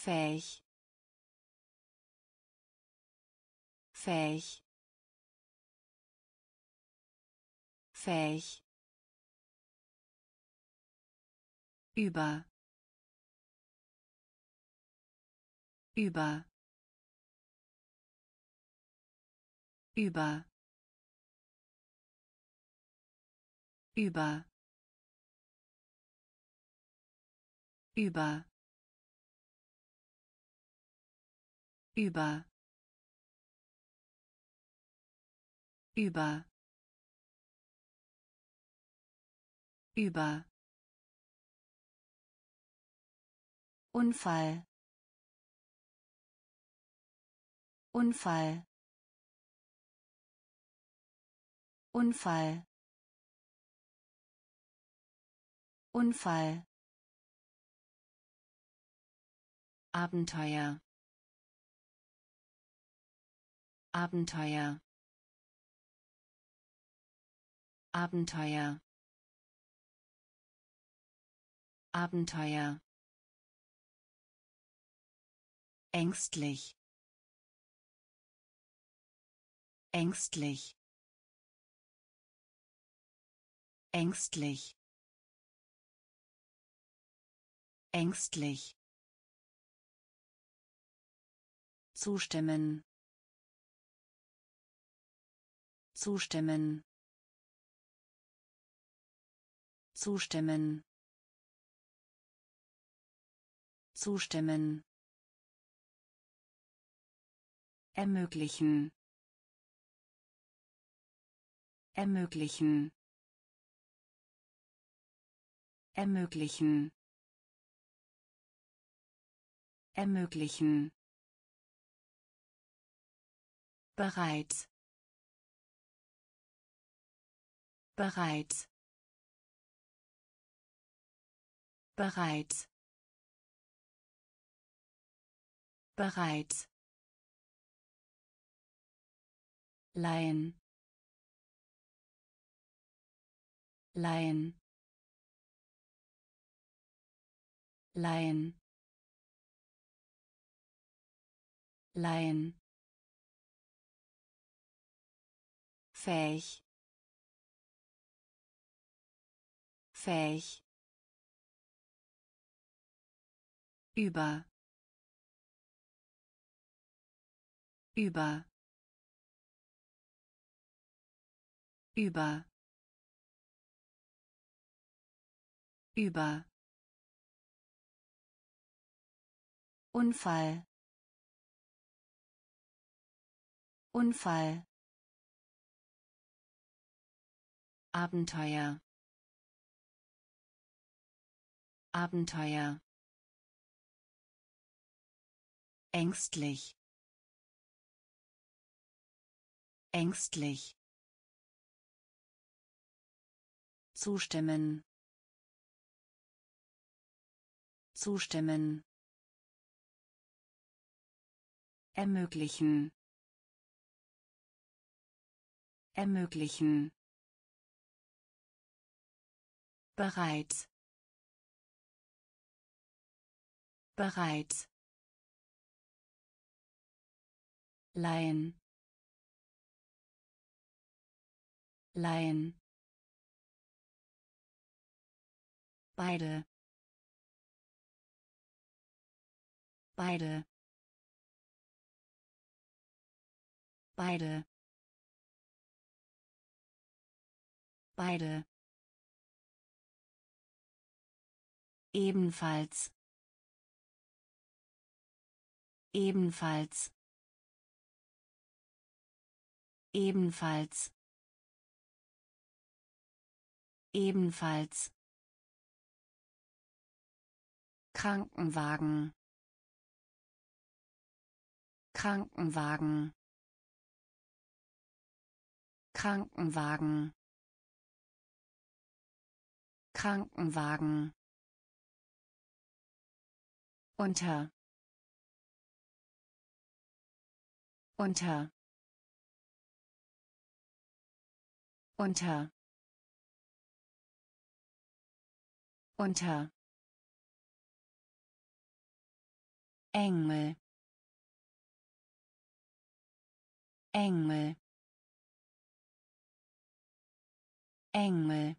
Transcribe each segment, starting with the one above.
fähig, fähig, fähig, über, über, über, über, über, über, über, über, Unfall, Unfall, Unfall, Unfall, Abenteuer, Abenteuer, Abenteuer, Abenteuer, ängstlich, ängstlich, ängstlich, ängstlich, zustimmen, zustimmen, zustimmen, zustimmen, ermöglichen, ermöglichen, ermöglichen, ermöglichen, bereits, bereits, bereits, bereits, leihen, leihen, leihen, leihen, fähig, fähig, über, über, über, über, Unfall, Unfall, Abenteuer, Abenteuer, ängstlich, ängstlich, zustimmen, zustimmen, ermöglichen, ermöglichen, bereits, bereits, leihen, leihen, beide, beide, beide, beide, ebenfalls, ebenfalls, ebenfalls, ebenfalls, Krankenwagen, Krankenwagen, Krankenwagen, Krankenwagen, unter, unter, unter, unter, Engel, Engel, Engel,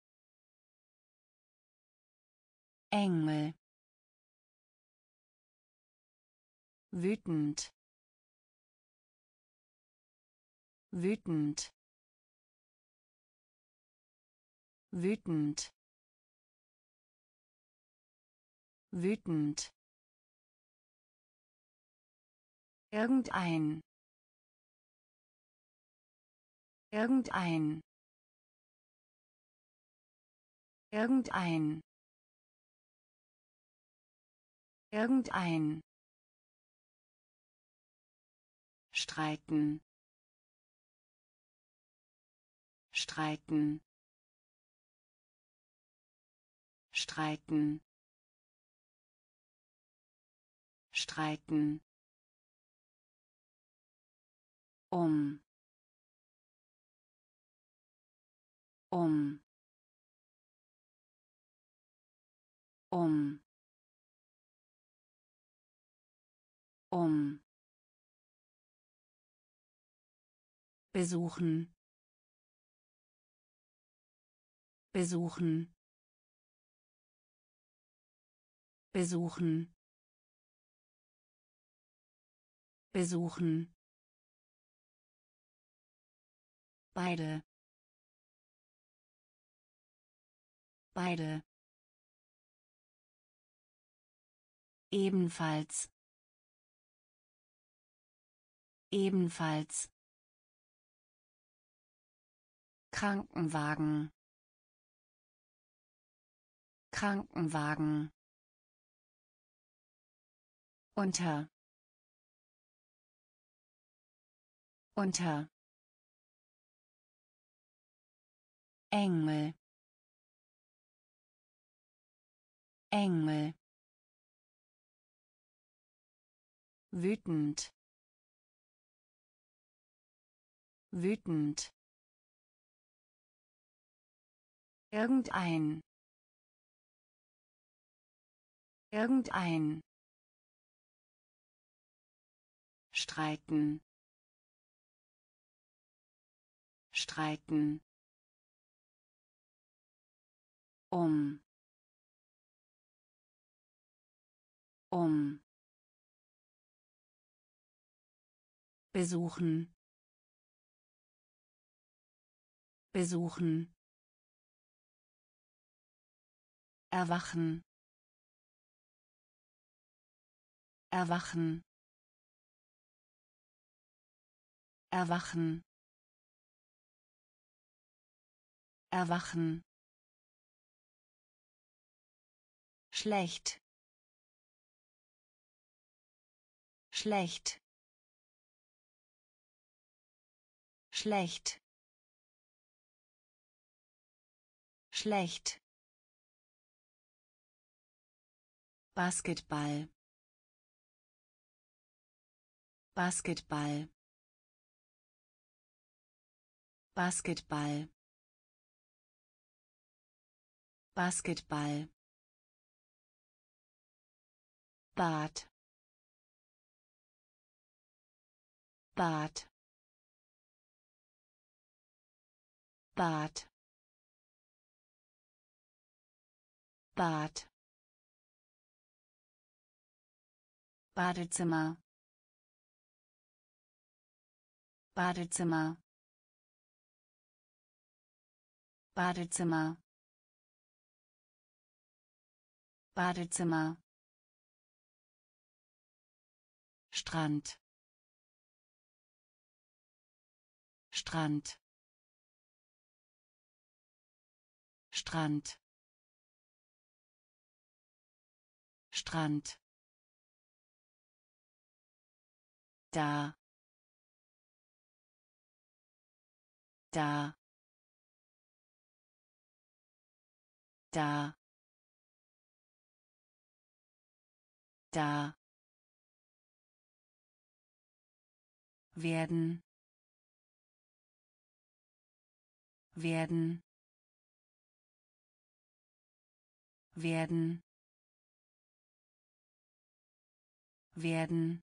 Engel, wütend, wütend, wütend, wütend, irgendein, irgendein, irgendein, irgendein, streiten, streiten, streiten, streiten, um, um, um, um, besuchen, besuchen, besuchen, besuchen, beide, beide, ebenfalls, ebenfalls, Krankenwagen, Krankenwagen, unter, unter, Engel, Engel, wütend, wütend, irgendein, irgendein, streiten, streiten, um, um, besuchen, besuchen, erwachen, erwachen, erwachen, erwachen, schlecht, schlecht, schlecht, schlecht, Basketball, Basketball, Basketball, Basketball, Bad, Bad, Bad, Bad, Badezimmer, Badezimmer, Badezimmer, Badezimmer, Strand, Strand, Strand, Strand, da, da, da, da, werden, werden, werden, werden,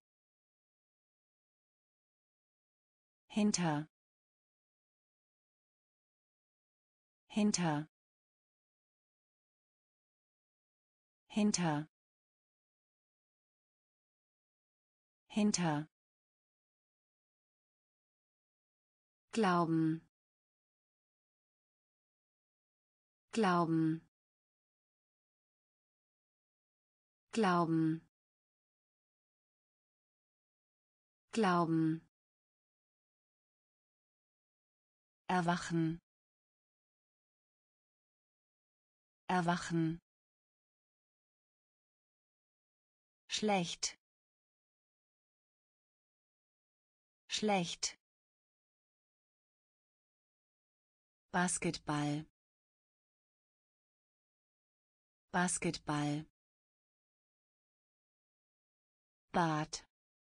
hinter, hinter, hinter, hinter, glauben, glauben, glauben, glauben, erwachen, erwachen, schlecht, schlecht, Basketball, Basketball, Bad,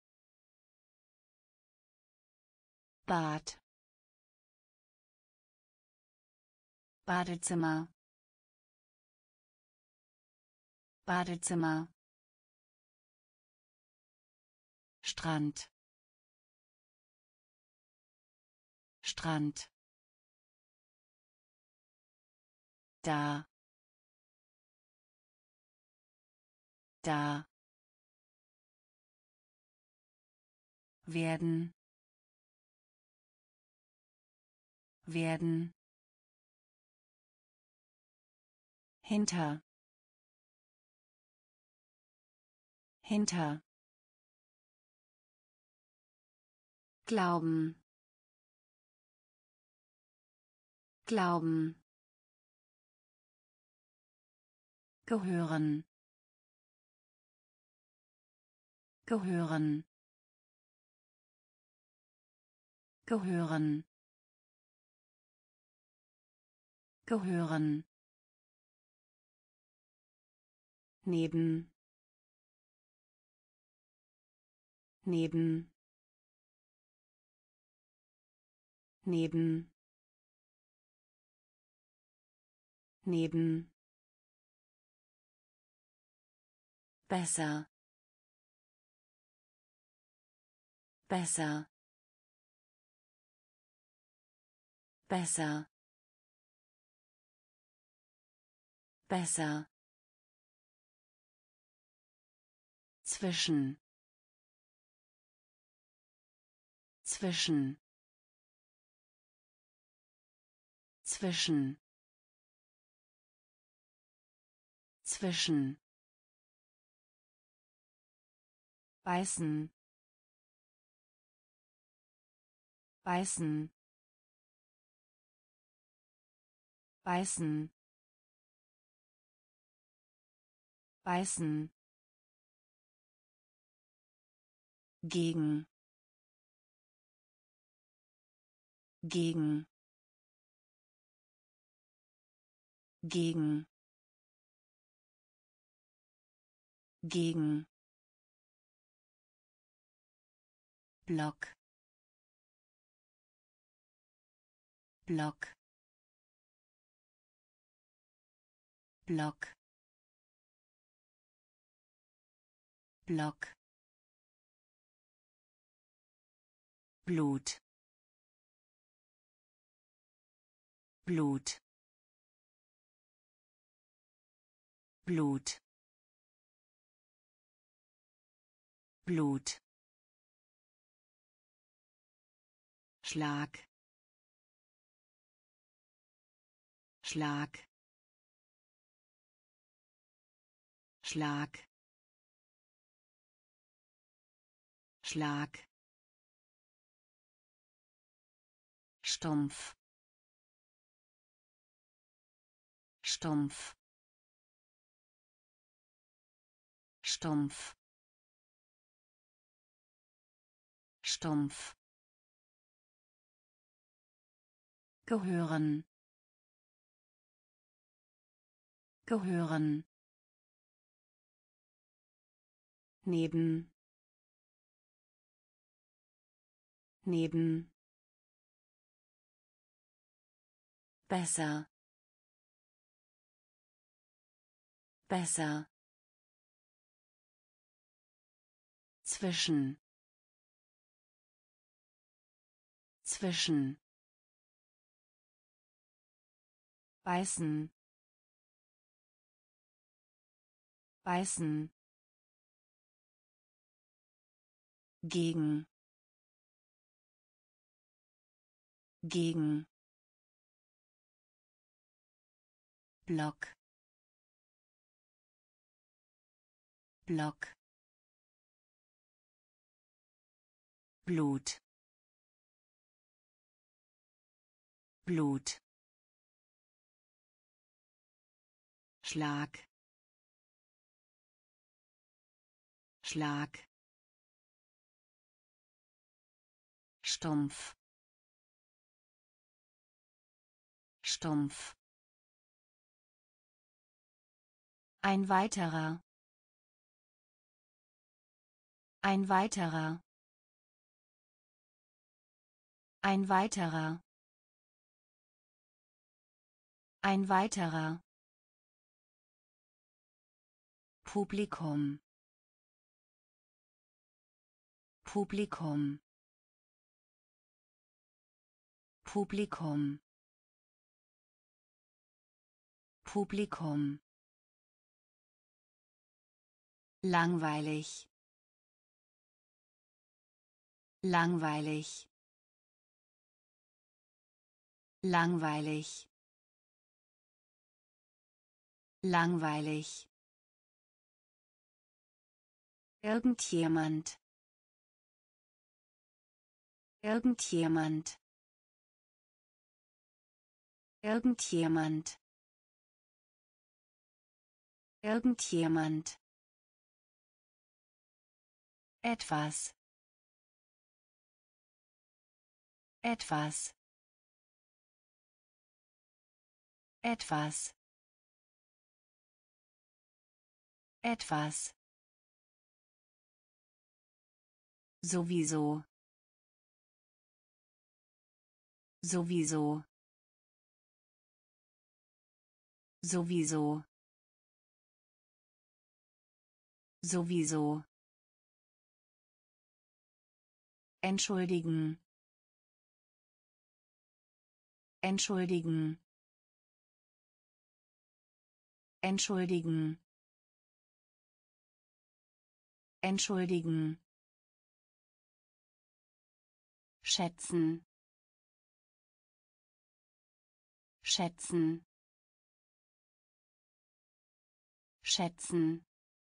Bad, Badezimmer, Badezimmer, Strand, Strand, da, da, werden, werden, hinter, hinter, glauben, glauben, gehören, gehören, gehören, gehören, neben, neben, neben, neben, besser, besser, besser, besser, zwischen, zwischen, zwischen, zwischen, beißen, beißen, beißen, beißen, gegen, gegen, gegen, gegen, Block, Block, Block, Block, Blut, Blut, Blut, Blut, Schlag, Schlag, Schlag, Schlag, stumpf, stumpf, stumpf, stumpf, gehören, gehören, neben, neben, besser, besser, zwischen zwischen beißen beißen gegen gegen Block Block Blut Blut Schlag Schlag stumpf stumpf ein weiterer ein weiterer ein weiterer ein weiterer Publikum Publikum Publikum Publikum langweilig langweilig langweilig langweilig irgendjemand irgendjemand irgendjemand irgendjemand etwas etwas etwas etwas sowieso sowieso sowieso sowieso entschuldigen entschuldigen entschuldigen entschuldigen schätzen schätzen schätzen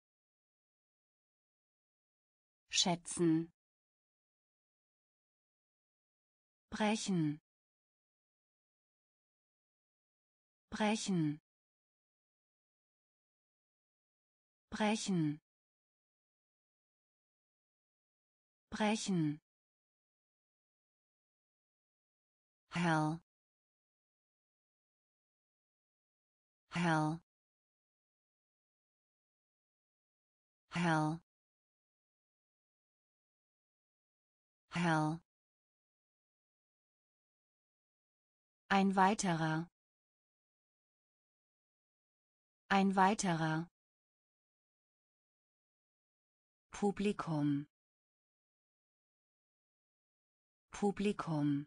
schätzen brechen brechen brechen brechen hell hell hell hell ein weiterer ein weiterer Publikum Publikum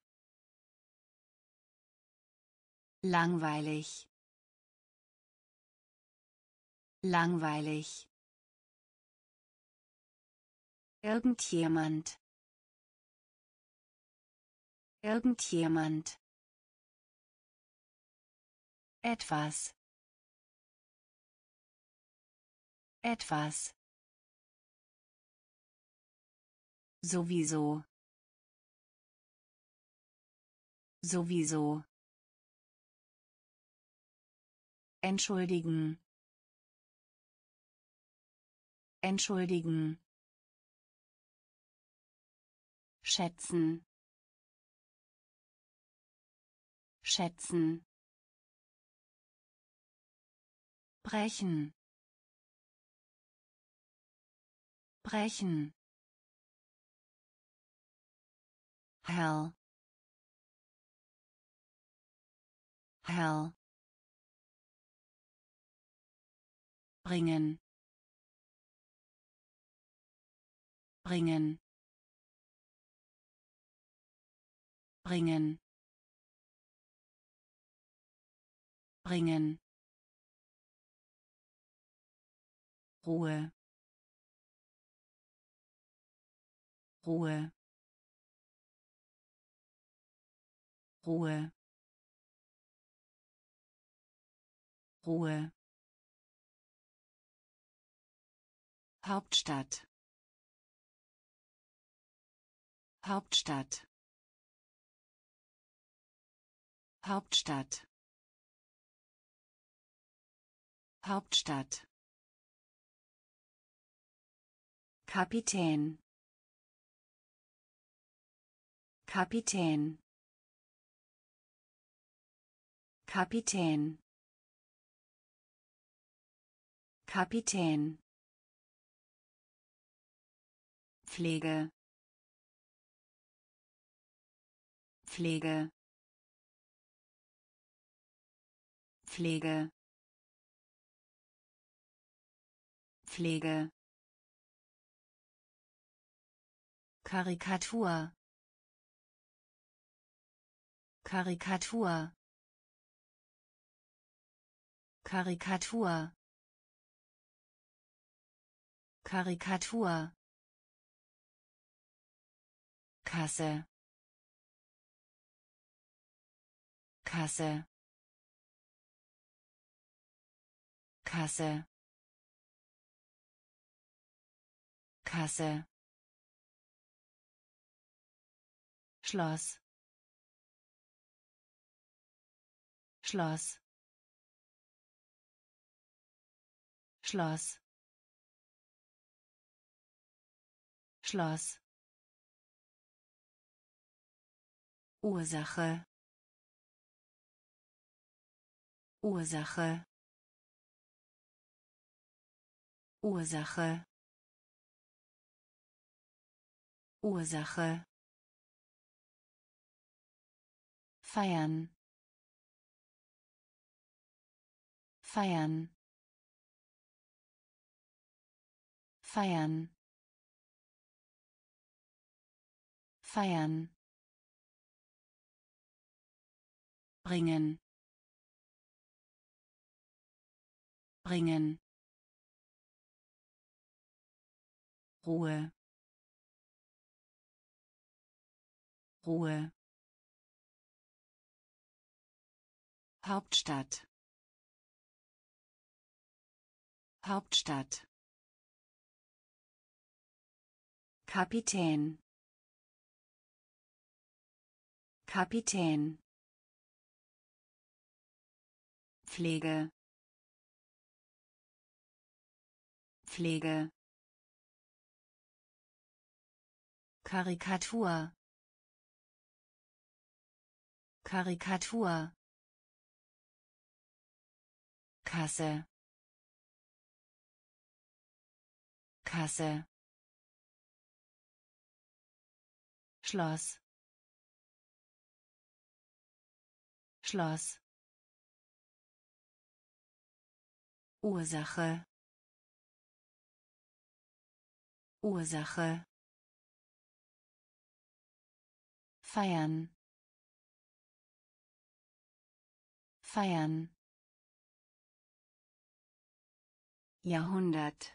langweilig langweilig irgendjemand irgendjemand etwas etwas sowieso sowieso entschuldigen entschuldigen schätzen schätzen brechen brechen hell hell bringen bringen, bringen, bringen, Ruhe, Ruhe, Ruhe, Ruhe. Hauptstadt, Hauptstadt, Hauptstadt, Hauptstadt. Kapitän, Kapitän, Kapitän, Kapitän. Pflege, Pflege, Pflege, Pflege. Karikatur, Karikatur, Karikatur, Karikatur. Kasse, Kasse, Kasse, Kasse. Schloss, Schloss, Schloss, Schloss. Ursache, Ursache, Ursache, Ursache. Feiern, feiern, feiern, feiern. Bringen, bringen. Ruhe, Ruhe. Hauptstadt, Hauptstadt. Kapitän, Kapitän. Pflege, Pflege. Karikatur, Karikatur. Kasse, Kasse. Schloss, Schloss. Ursache, Ursache. Feiern, feiern. Jahrhundert,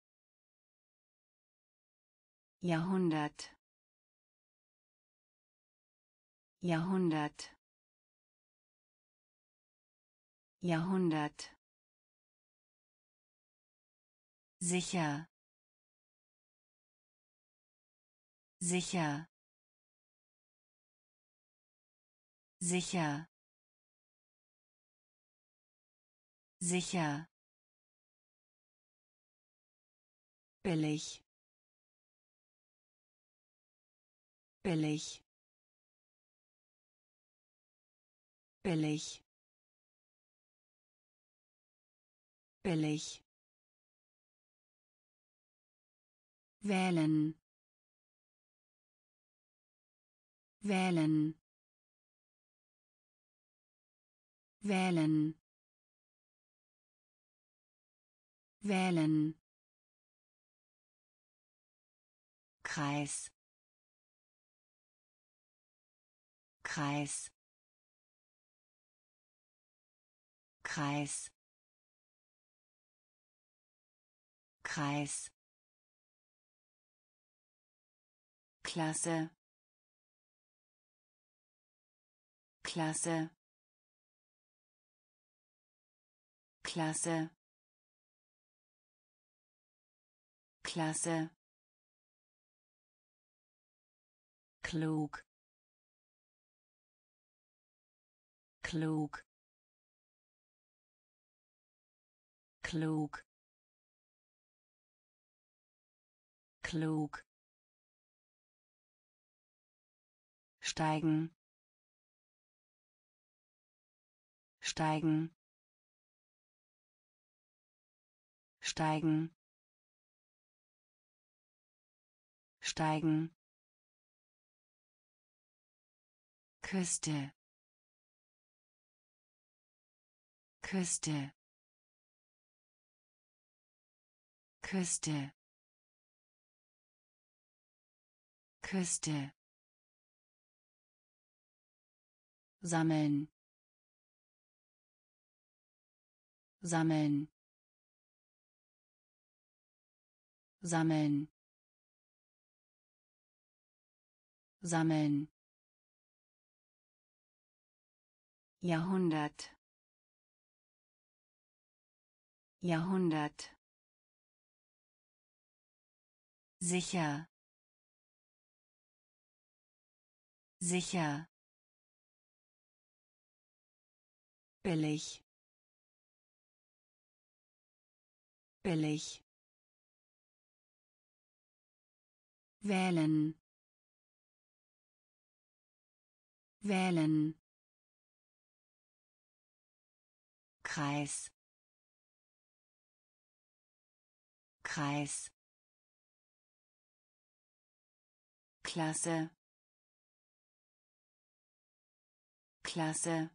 Jahrhundert, Jahrhundert, Jahrhundert. Sicher, sicher, sicher, sicher. Billig, billig, billig, billig. Wählen, wählen, wählen, wählen. Kreis, Kreis, Kreis, Kreis, Klasse, Klasse, Klasse, Klasse, klug, klug, klug, klug, steigen, steigen, steigen, steigen, Küste, Küste, Küste, Küste, sammeln, sammeln, sammeln, sammeln, Jahrhundert, Jahrhundert, sicher, sicher, billig, billig, wählen, wählen, Kreis, Kreis, Klasse, Klasse,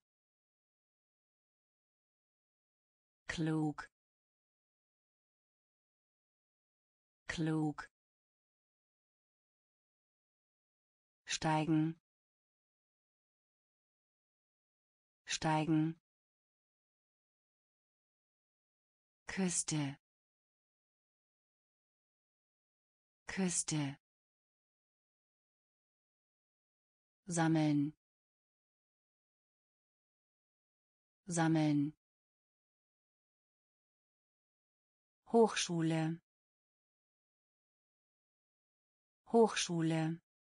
klug, klug, steigen, steigen, Küste, Küste, sammeln, sammeln, Hochschule, Hochschule,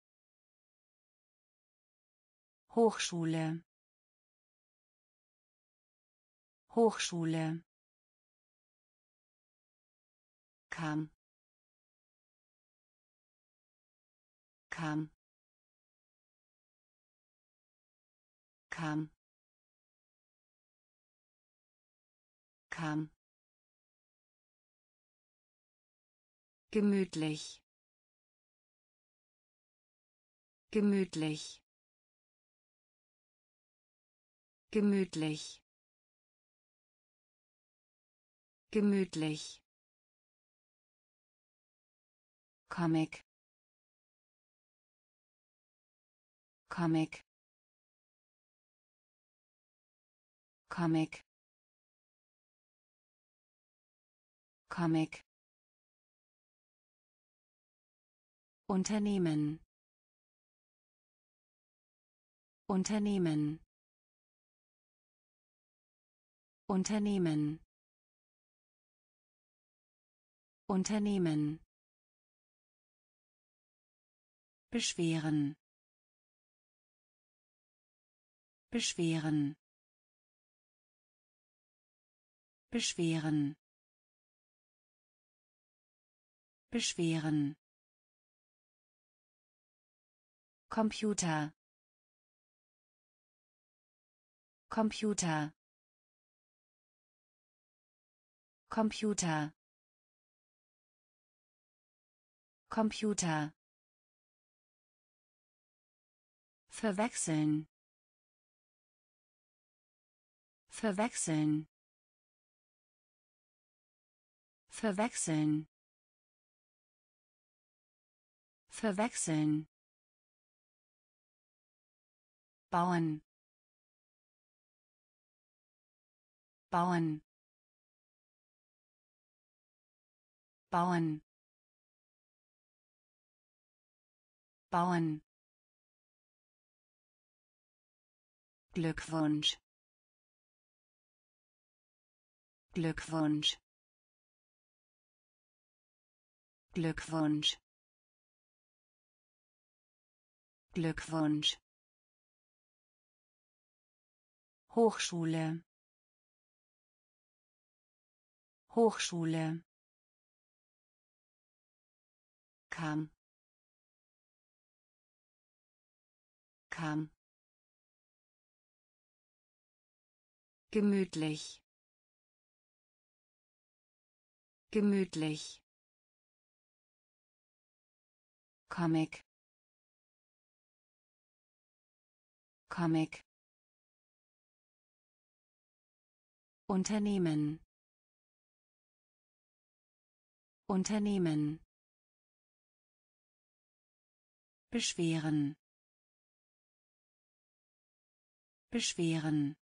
Hochschule, Hochschule, kam, kam, kam, kam, gemütlich, gemütlich, gemütlich, gemütlich, Comic, Comic, Comic, Comic, Unternehmen, Unternehmen, Unternehmen, Unternehmen, beschweren, beschweren, beschweren, beschweren, Computer, Computer, Computer, Computer, verwechseln, verwechseln, verwechseln, verwechseln, bauen, bauen, bauen, bauen. Glückwunsch, Glückwunsch, Glückwunsch, Glückwunsch. Hochschule, Hochschule. Kam, kam. Gemütlich, gemütlich. Comic, Comic. Unternehmen, Unternehmen. Beschweren, beschweren.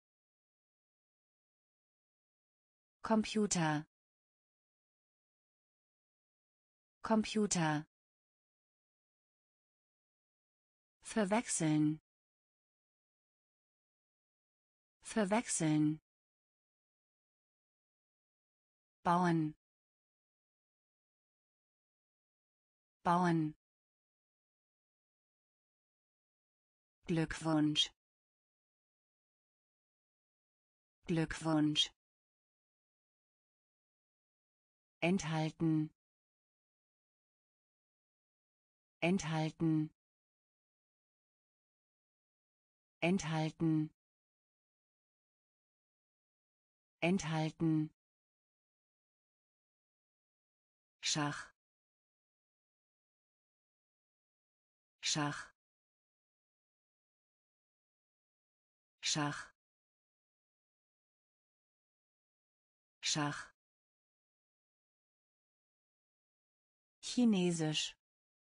Computer, Computer. Verwechseln, verwechseln. Bauen, bauen. Glückwunsch, Glückwunsch. Enthalten, enthalten, enthalten, enthalten. Schach, Schach, Schach, Schach. Chinesisch,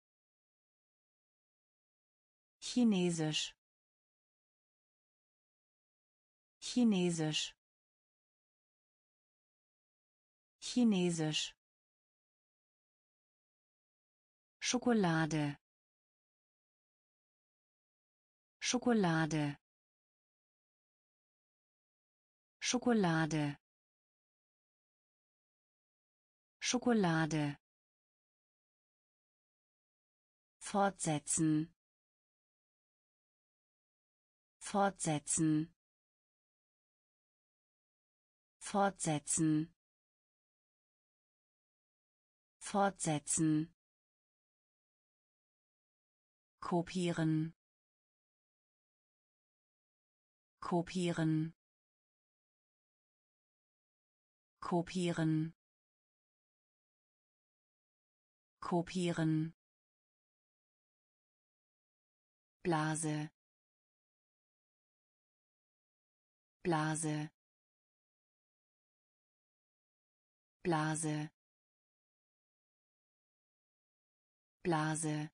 Chinesisch, Chinesisch, Chinesisch. Schokolade, Schokolade, Schokolade, Schokolade. Fortsetzen, fortsetzen, fortsetzen, fortsetzen. Kopieren, kopieren, kopieren, kopieren. Blase, Blase, Blase, Blase.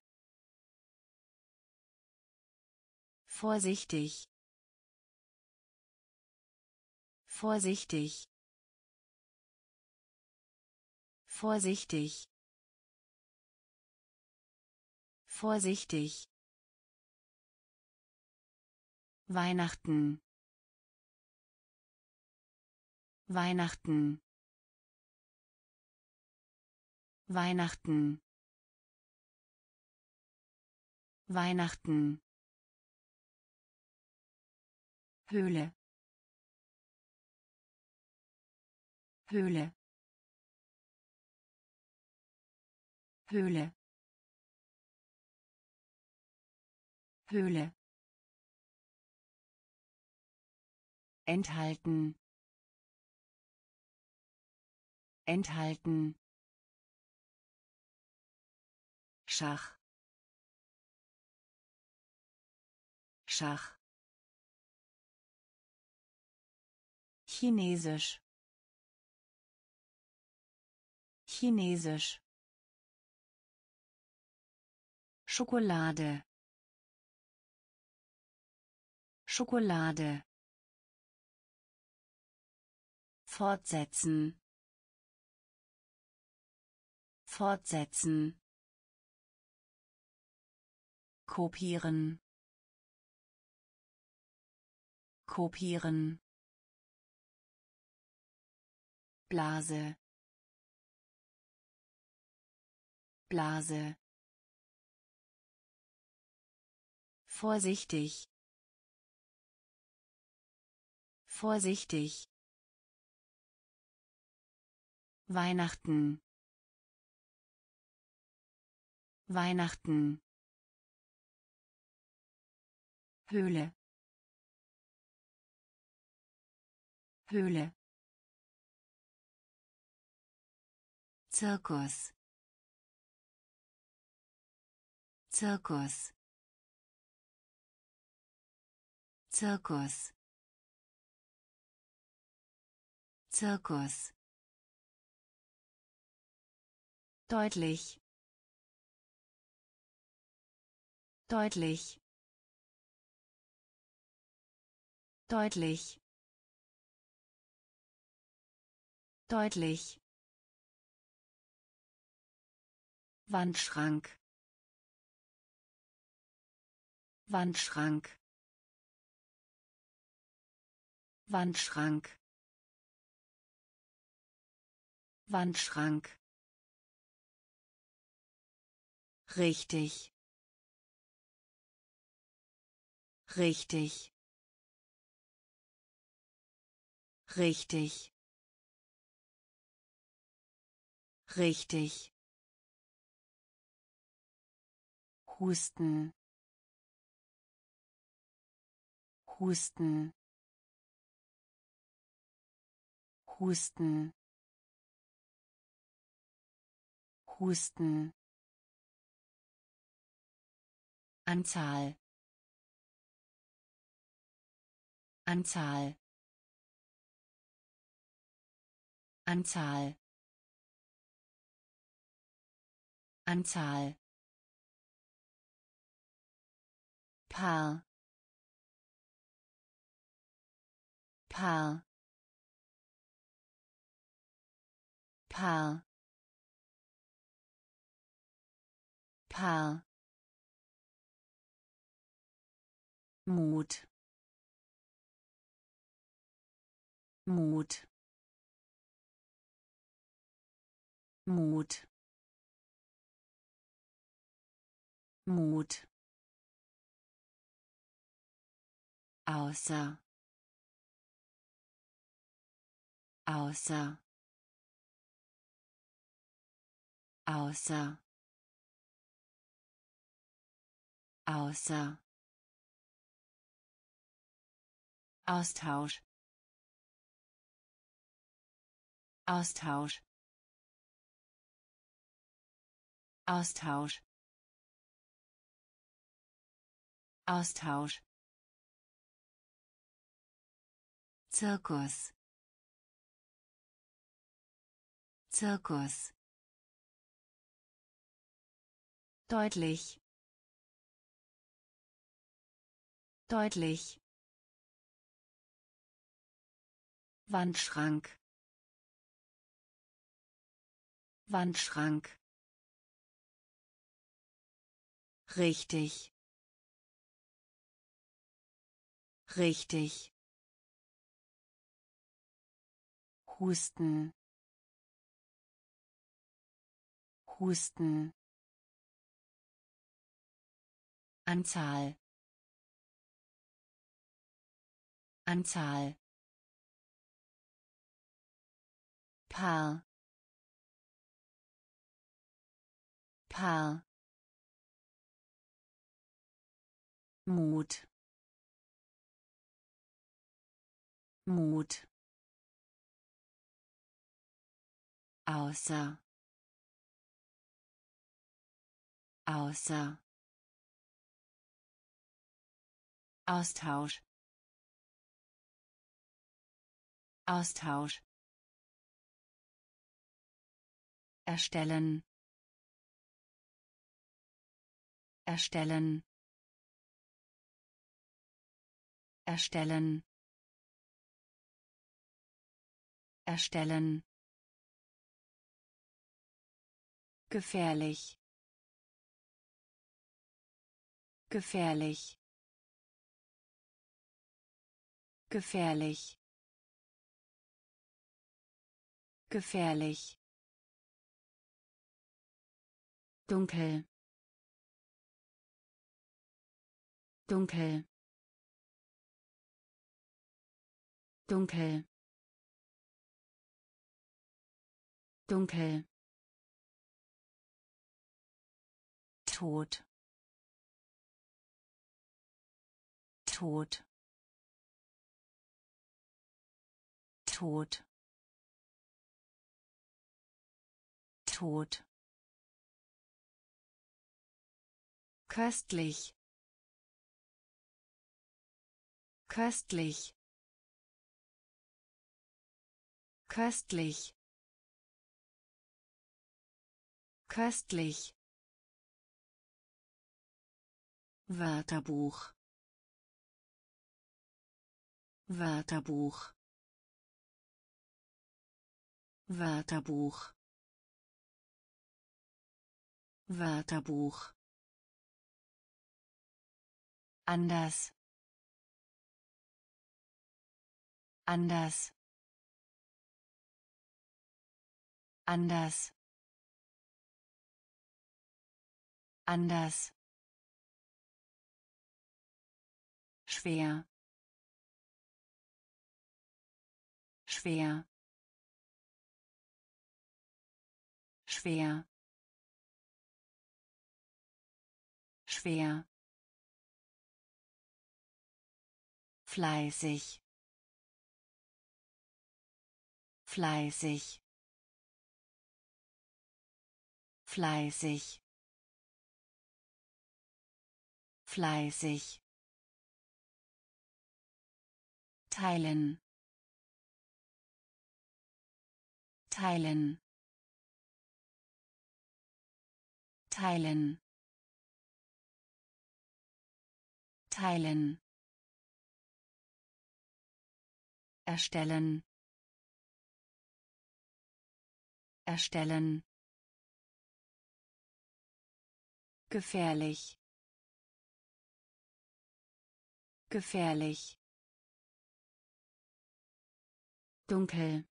Vorsichtig, vorsichtig, vorsichtig, vorsichtig. Weihnachten, Weihnachten, Weihnachten, Weihnachten. Höhle, Höhle, Höhle, Höhle. Enthalten, enthalten. Schach, Schach. Chinesisch, Chinesisch. Schokolade, Schokolade, fortsetzen, fortsetzen, kopieren, kopieren, Blase, Blase, vorsichtig, vorsichtig, Weihnachten, Weihnachten, Höhle, Höhle, Zirkus, Zirkus, Zirkus, Zirkus, deutlich, deutlich, deutlich, deutlich, Wandschrank, Wandschrank, Wandschrank, Wandschrank, richtig, richtig, richtig, richtig, Husten, Husten, Husten, Husten, Anzahl, Anzahl, Anzahl, Anzahl, Paar, Paar, Paar, Paar, Mut, Mut, Mut, Mut, außer, außer, außer, außer, Austausch, Austausch, Austausch, Austausch, Zirkus, Zirkus, deutlich, deutlich, Wandschrank, Wandschrank, richtig, richtig, Husten, Husten, Anzahl, Anzahl, Paar, Paar, Mut, Mut, außer, außer, Austausch, Austausch, erstellen, erstellen, erstellen, erstellen, gefährlich, gefährlich, gefährlich, gefährlich, dunkel, dunkel, dunkel, dunkel, Tod, Tod, Tod, Tod, köstlich, köstlich, köstlich, köstlich, Wörterbuch, Wörterbuch, Wörterbuch, Wörterbuch, anders, anders, anders, anders, schwer, schwer, schwer, schwer, fleißig, fleißig, fleißig, fleißig, teilen, teilen, teilen, teilen, erstellen, erstellen, gefährlich, gefährlich, dunkel,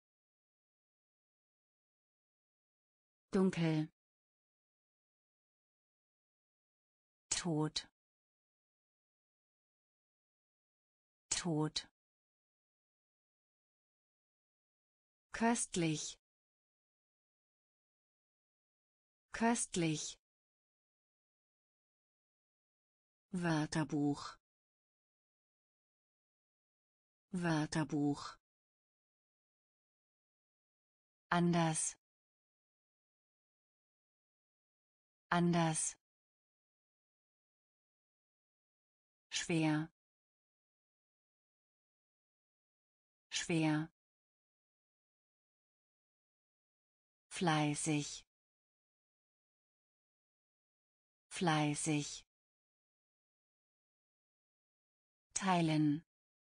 dunkel, Tod, Tod, köstlich, köstlich, Wörterbuch, Wörterbuch, anders, anders, schwer, schwer, fleißig, fleißig, teilen,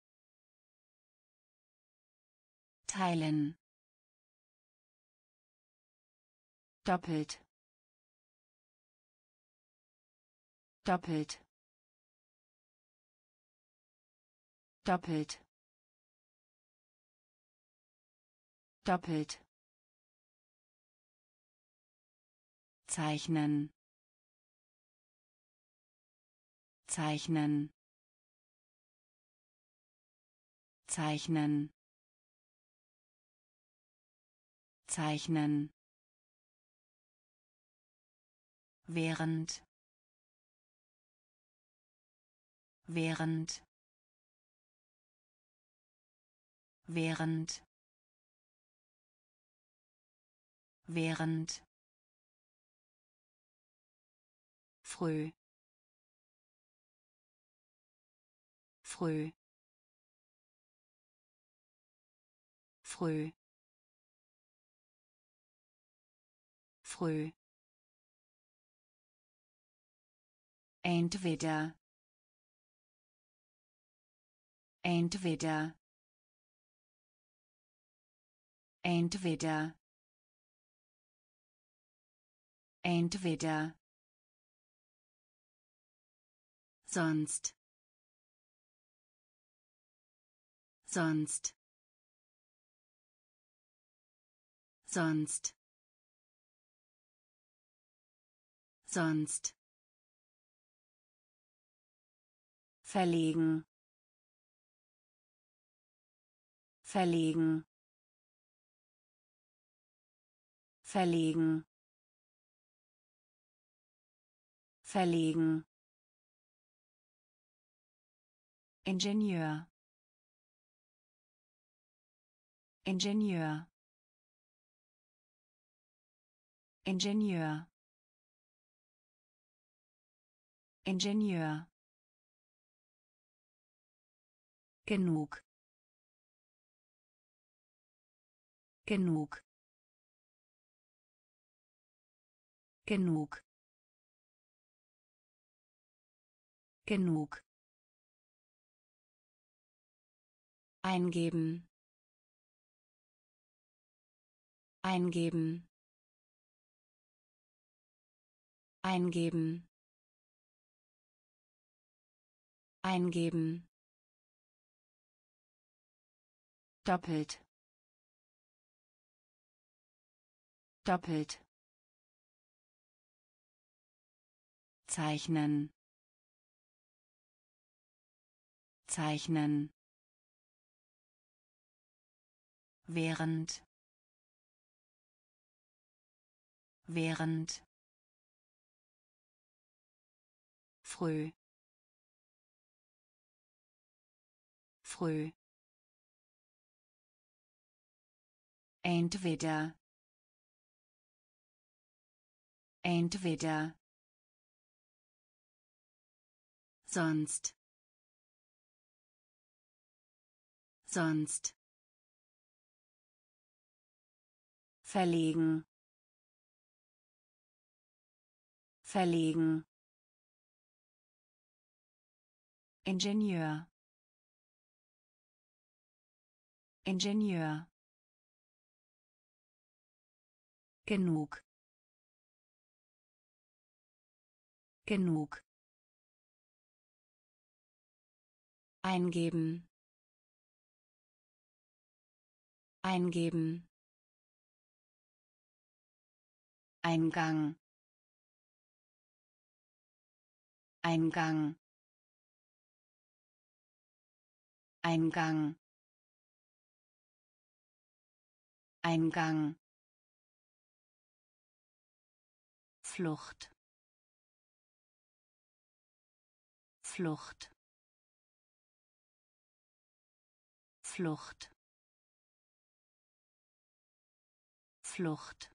teilen, doppelt, doppelt, doppelt, doppelt, zeichnen, zeichnen, zeichnen, zeichnen, während, während, während, während, früh, früh, früh, früh, Entweder. Entweder. Entweder. Entweder. Sonst. Sonst. Sonst. Sonst. Verlegen. Verlegen. Verlegen. Verlegen. Ingenieur. Ingenieur. Ingenieur. Ingenieur. Genug. Genug. Genug. Genug. Eingeben. Eingeben. Eingeben. Eingeben. Doppelt. Doppelt. Zeichnen. Zeichnen. Während. Während. Früh. Früh. Entweder. Entweder. Sonst. Sonst. Verlegen. Verlegen. Ingenieur. Ingenieur. Genug. Genug. Eingeben. Eingeben. Eingang. Eingang. Eingang. Eingang. Flucht. Flucht. Flucht. Flucht.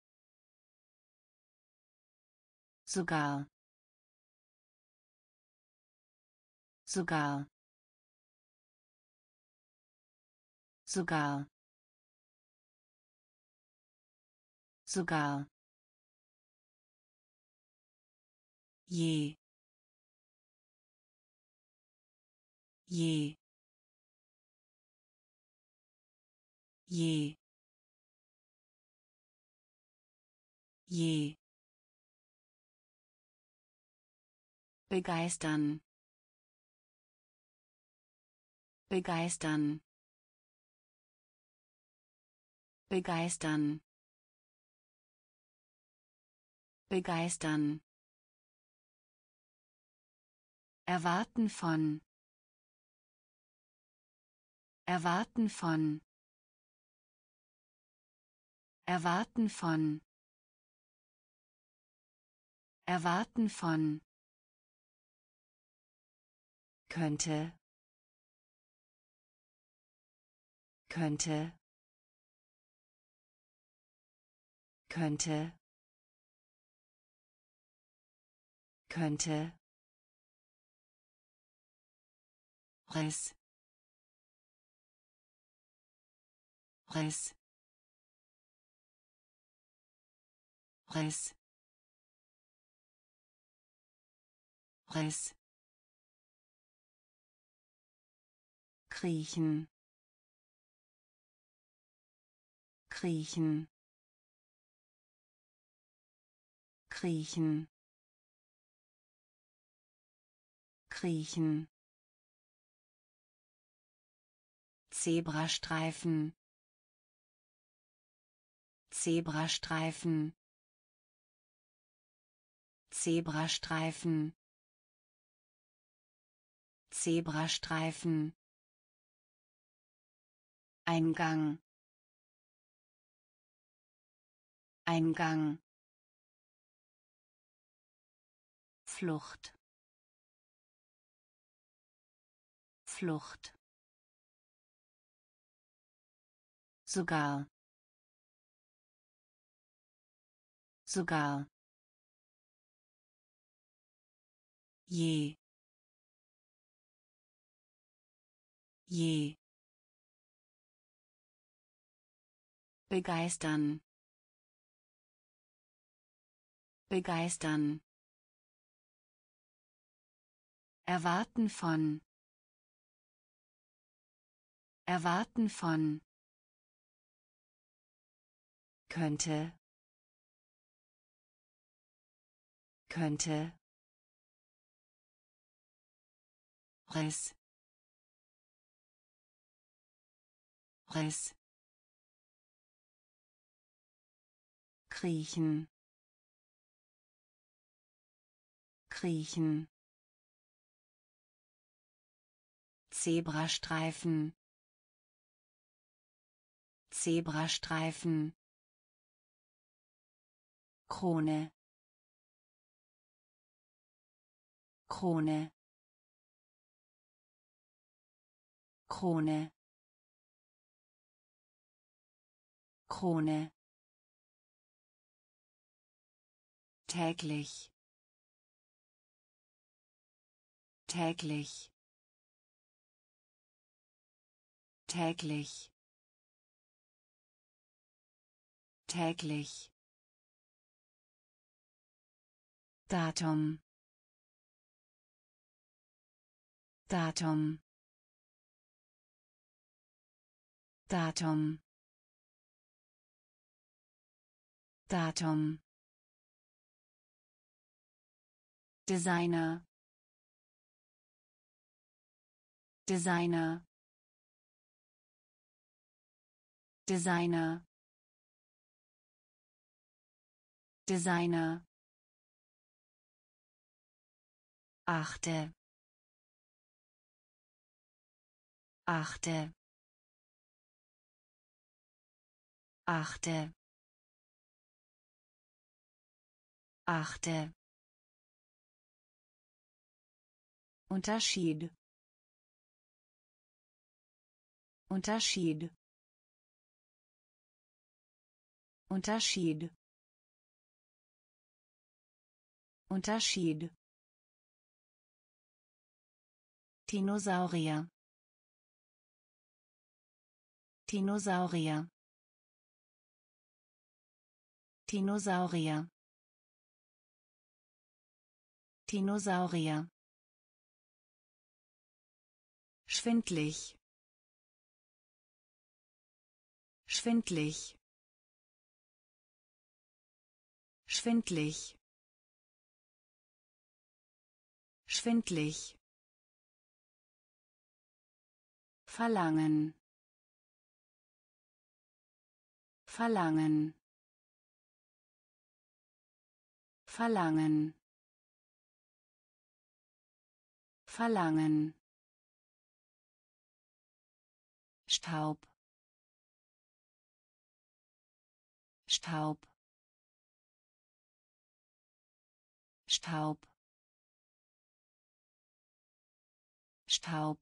Sogar. Sogar. Sogar. Sogar. Je. Je. Je. Je. Begeistern. Begeistern. Begeistern. Begeistern. Erwarten von. Erwarten von. Erwarten von. Erwarten von. Könnte. Könnte. Könnte. Könnte. Riss. Riss. Riss. Riss. Kriechen. Kriechen. Kriechen. Kriechen. Zebrastreifen. Zebrastreifen. Zebrastreifen. Zebrastreifen. Eingang. Eingang. Flucht. Flucht. Sogar. Sogar. Je. Je. Begeistern. Begeistern. Erwarten von. Erwarten von. Könnte. Könnte. Riss. Riss. Kriechen. Kriechen. Zebrastreifen. Zebrastreifen. Krone. Krone. Krone. Krone. Täglich. Täglich. Täglich. Täglich. Datum. Datum. Datum. Datum. Designer. Designer. Designer. Designer. Achte. Achte. Achte. Achte. Unterschied. Unterschied. Unterschied. Unterschied. Dinosaurier. Dinosaurier. Dinosaurier. Dinosaurier. Schwindlig. Schwindlig. Schwindlig. Schwindlig. Verlangen. Verlangen. Verlangen. Verlangen. Staub. Staub. Staub. Staub.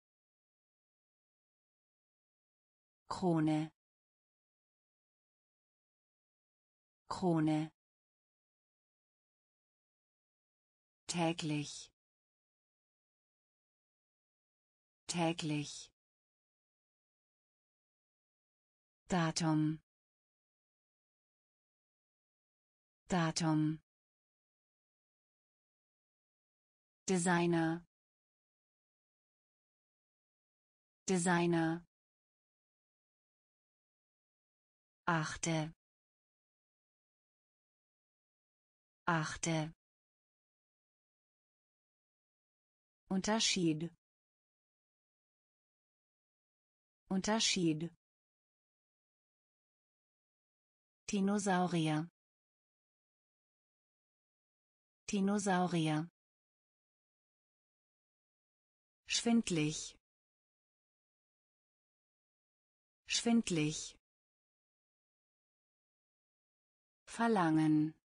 Krone. Krone. Täglich. Täglich. Datum. Datum. Designer, Designer. Achte, achte. Unterschied, Unterschied. Dinosaurier, Dinosaurier. Schwindlig, schwindlig. Verlangen,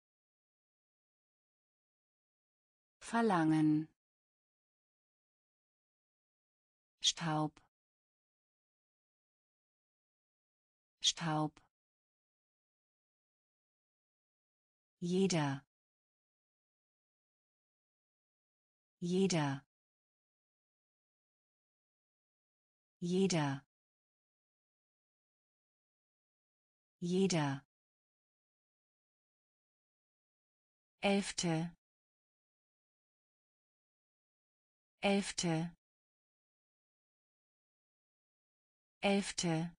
verlangen. Staub, Staub. Jeder, jeder, jeder, jeder. Elfte, elfte, elfte,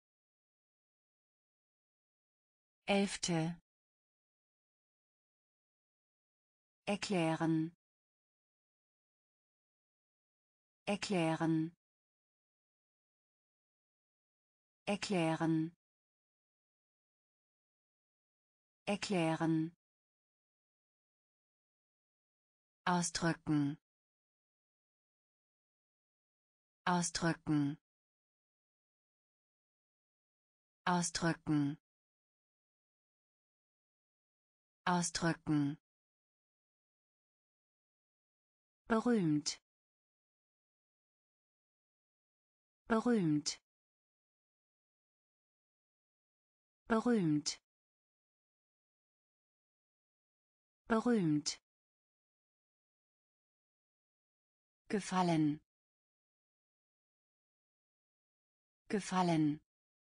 elfte. Erklären, erklären, erklären, erklären. Ausdrücken, ausdrücken, ausdrücken, ausdrücken. Berühmt, berühmt, berühmt, berühmt. Gefallen, gefallen,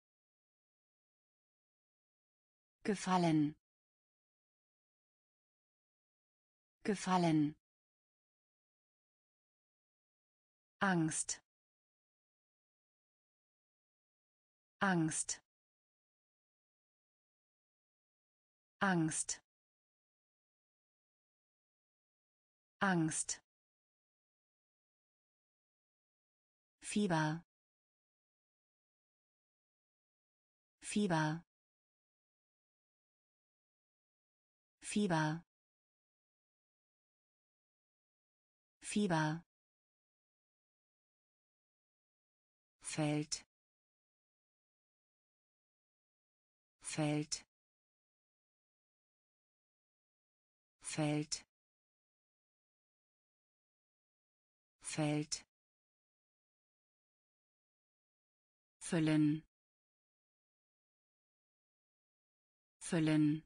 gefallen, gefallen. Angst, Angst, Angst, Angst. Fieber, Fieber, Fieber, Fieber. Feld, Feld, Feld, Feld. Füllen, füllen,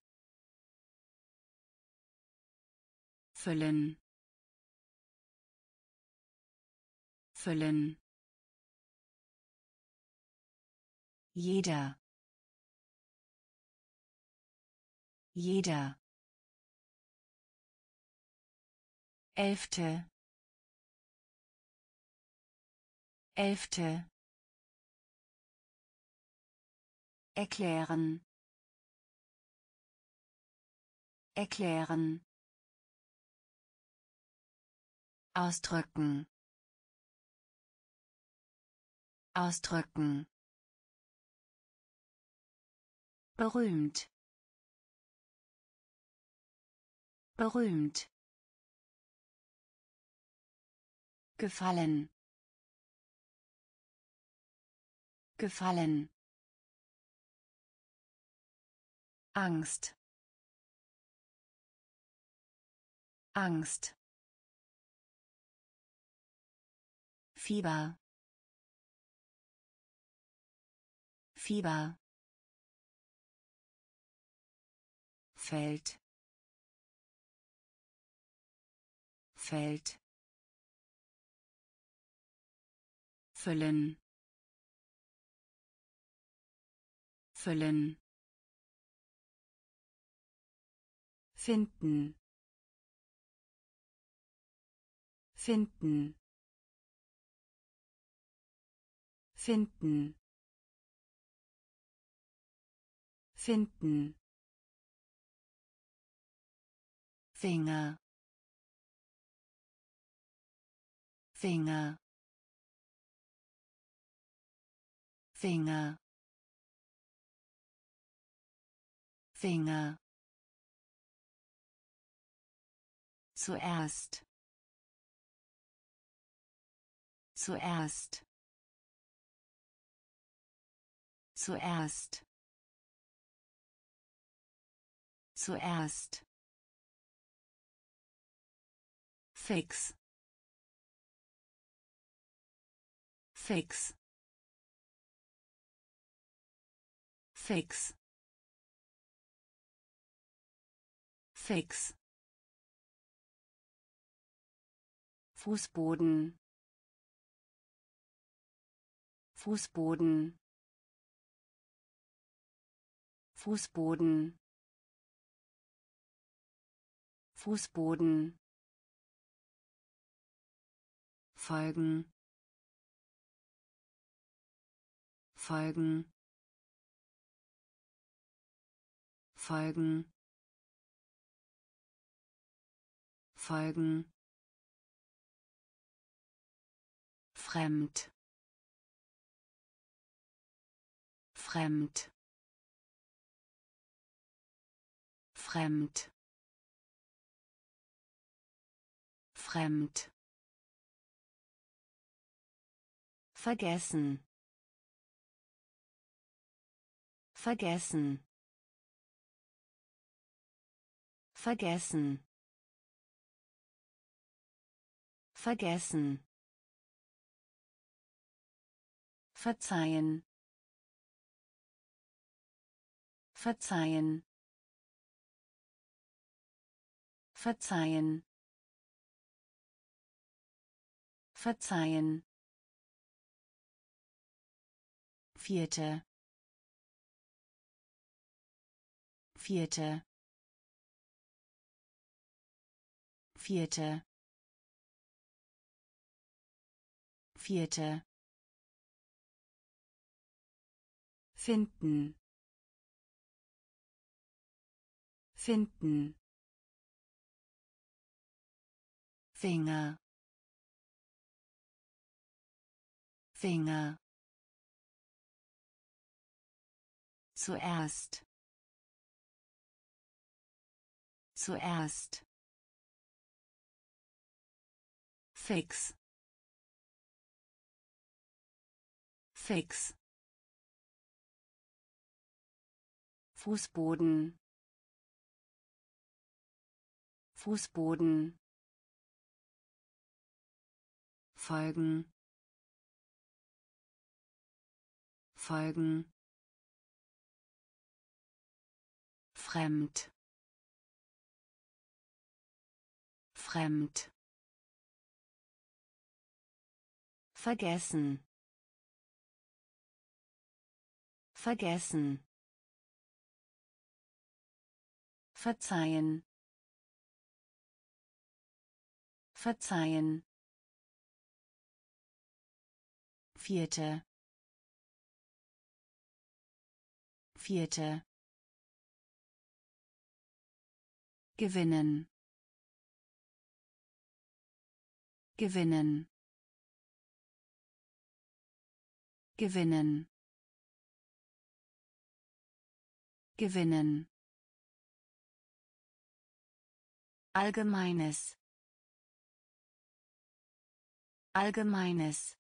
füllen, füllen. Jeder, jeder. Elfte, elfte. Erklären, erklären. Ausdrücken, ausdrücken. Berühmt, berühmt. Gefallen, gefallen. Angst, Angst. Fieber, Fieber. Feld, Feld. Füllen, füllen. Finden, finden, finden, finden, Finger, Finger, Finger, Finger, zuerst, zuerst, zuerst, zuerst, fix, fix, fix, fix, Fußboden, Fußboden, Fußboden, Fußboden, folgen, folgen, folgen, folgen, fremd, fremd, fremd, fremd, vergessen, vergessen, vergessen, vergessen, verzeihen, verzeihen, verzeihen, verzeihen, vierte, vierte, vierte, vierte, finden, finden, Finger, Finger, zuerst, zuerst, fix, fix, Fußboden, Fußboden, folgen, folgen, fremd, fremd, vergessen, vergessen, verzeihen, verzeihen, vierte, vierte, gewinnen, gewinnen, gewinnen, gewinnen, allgemeines, allgemeines,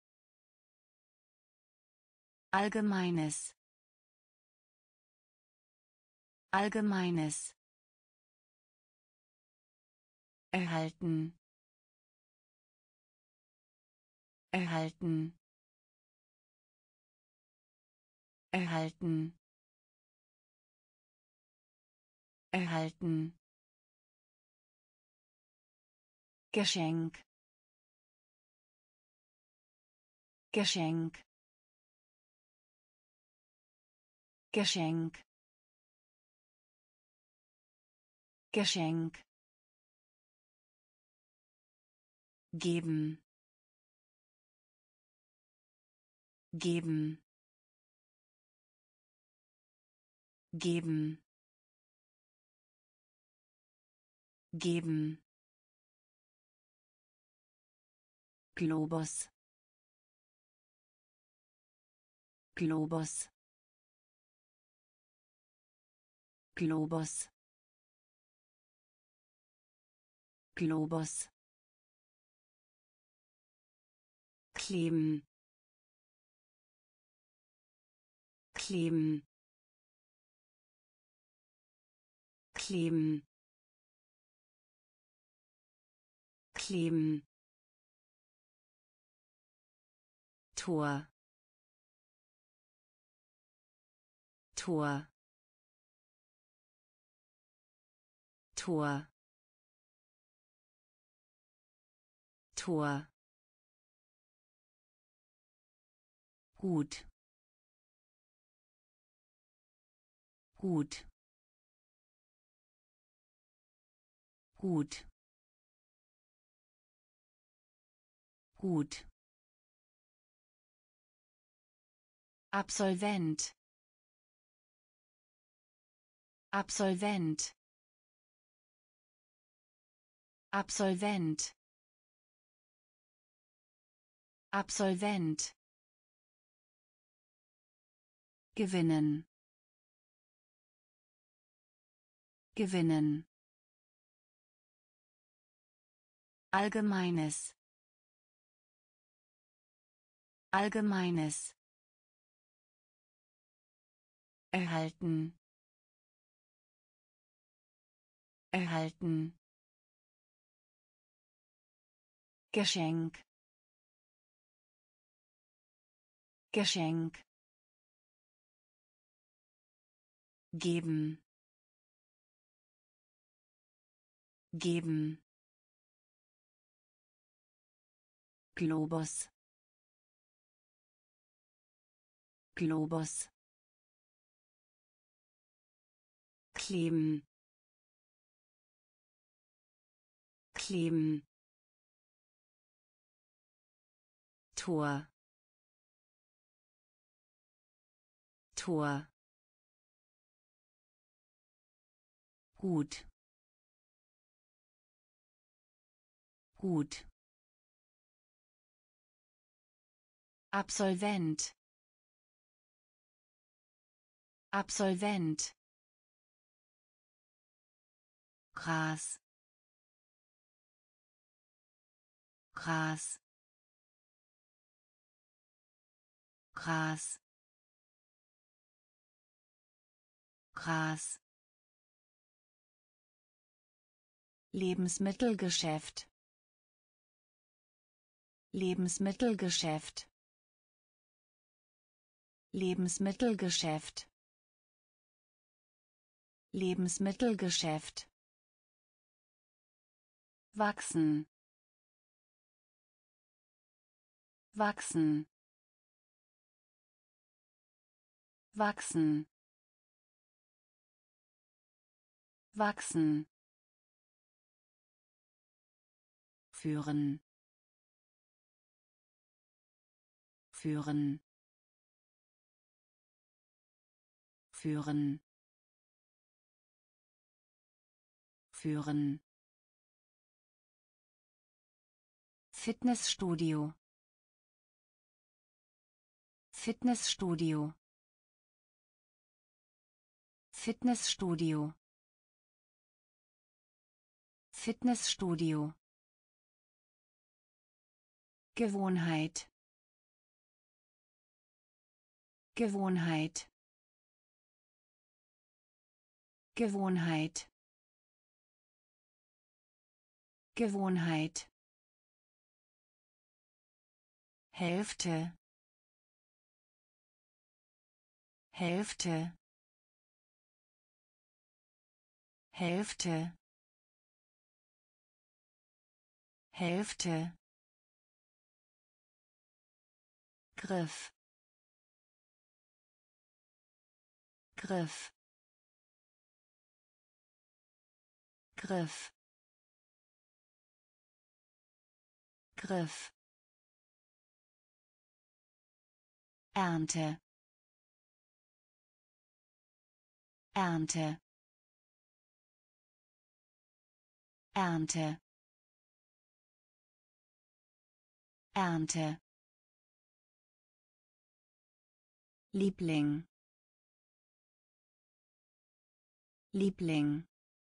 allgemeines, allgemeines, erhalten, erhalten, erhalten, erhalten, Geschenk, Geschenk, Geschenk, Geschenk, geben, geben, geben, geben. Globus, Globus, Globus, Globus. Kleben, kleben, kleben, kleben. Tor, Tor, Tor, Tor. Gut, gut, gut, gut. Absolvent, Absolvent, Absolvent, Absolvent. Gewinnen, gewinnen. Allgemeines, allgemeines. Erhalten, erhalten. Geschenk, Geschenk. Geben, geben. Globus, Globus. Kleben, kleben. Tor, Tor. Gut, gut. Absolvent, Absolvent. Gras, Gras, Gras, Gras. Lebensmittelgeschäft, Lebensmittelgeschäft, Lebensmittelgeschäft, Lebensmittelgeschäft. Wachsen, wachsen, wachsen, wachsen. Führen, führen, führen, führen. Fitnessstudio, Fitnessstudio, Fitnessstudio, Fitnessstudio. Gewohnheit, Gewohnheit, Gewohnheit, Gewohnheit. Hälfte, Hälfte, Hälfte, Hälfte. Griff, Griff, Griff. Griff, Ernte, Ernte, Ernte, Ernte, Liebling, Liebling,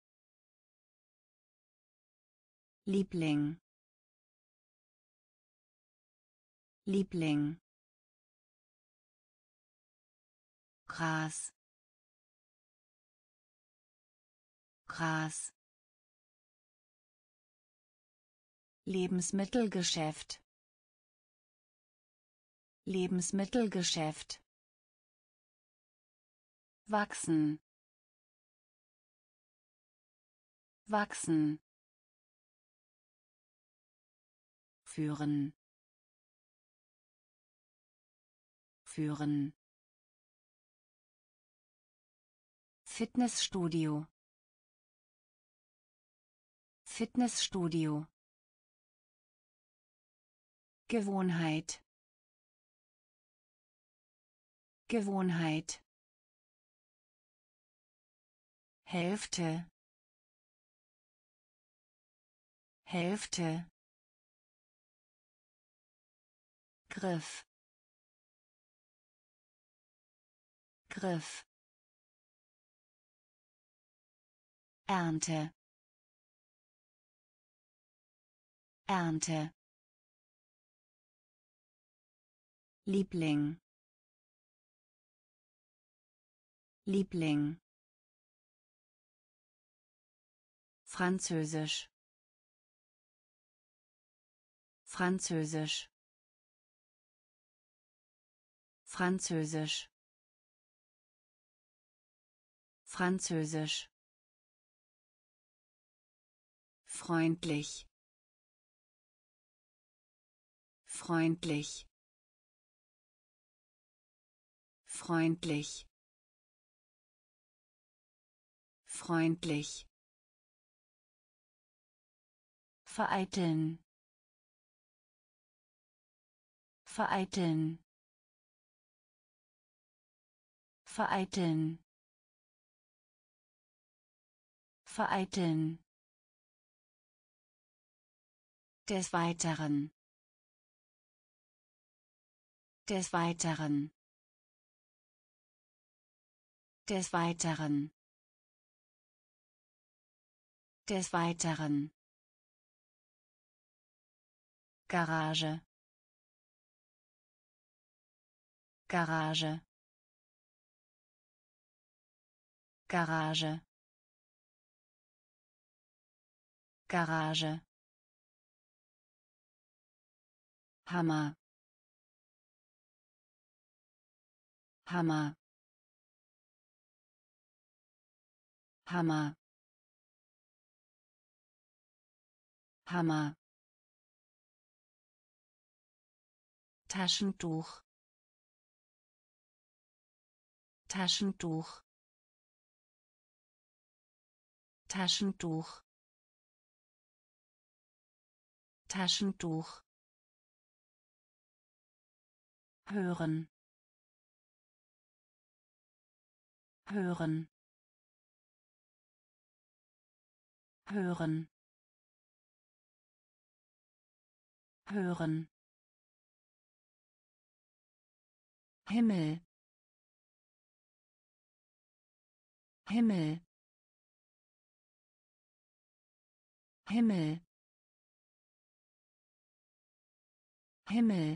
Liebling, Liebling, Gras, Gras, Lebensmittelgeschäft, Lebensmittelgeschäft, wachsen, wachsen, führen, führen, Fitnessstudio, Fitnessstudio, Gewohnheit, Gewohnheit, Hälfte, Hälfte, Griff, Griff, Ernte, Ernte, Liebling, Liebling, Französisch, Französisch, Französisch, Französisch, freundlich, freundlich, freundlich, freundlich, vereiteln, vereiteln, vereiteln, vereiteln, des Weiteren, des Weiteren, des Weiteren, des Weiteren, Garage, Garage, Garage, Garage, Hammer, Hammer, Hammer, Hammer, Taschentuch, Taschentuch, Taschentuch, Taschentuch, hören, hören, hören, hören, Himmel, Himmel, Himmel, Himmel,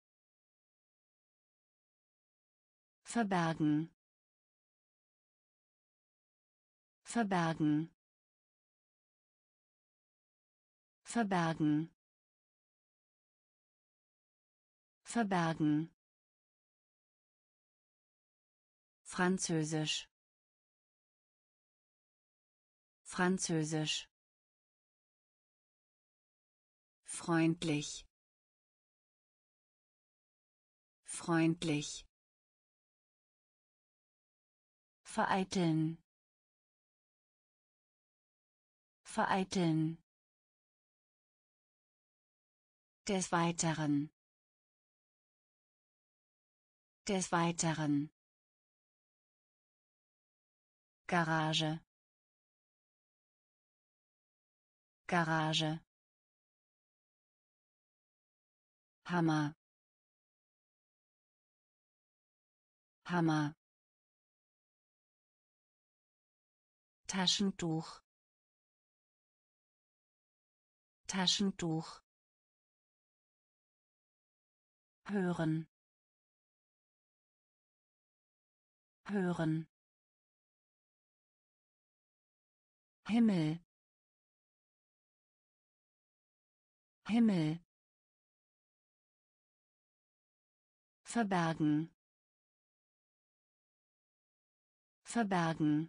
verbergen, verbergen, verbergen, verbergen, Französisch, Französisch, freundlich, freundlich, vereiteln, vereiteln, Des Weiteren. Des Weiteren. Garage. Garage. Hammer. Hammer. Taschentuch. Taschentuch. Hören. Hören. Himmel. Himmel. Verbergen. Verbergen.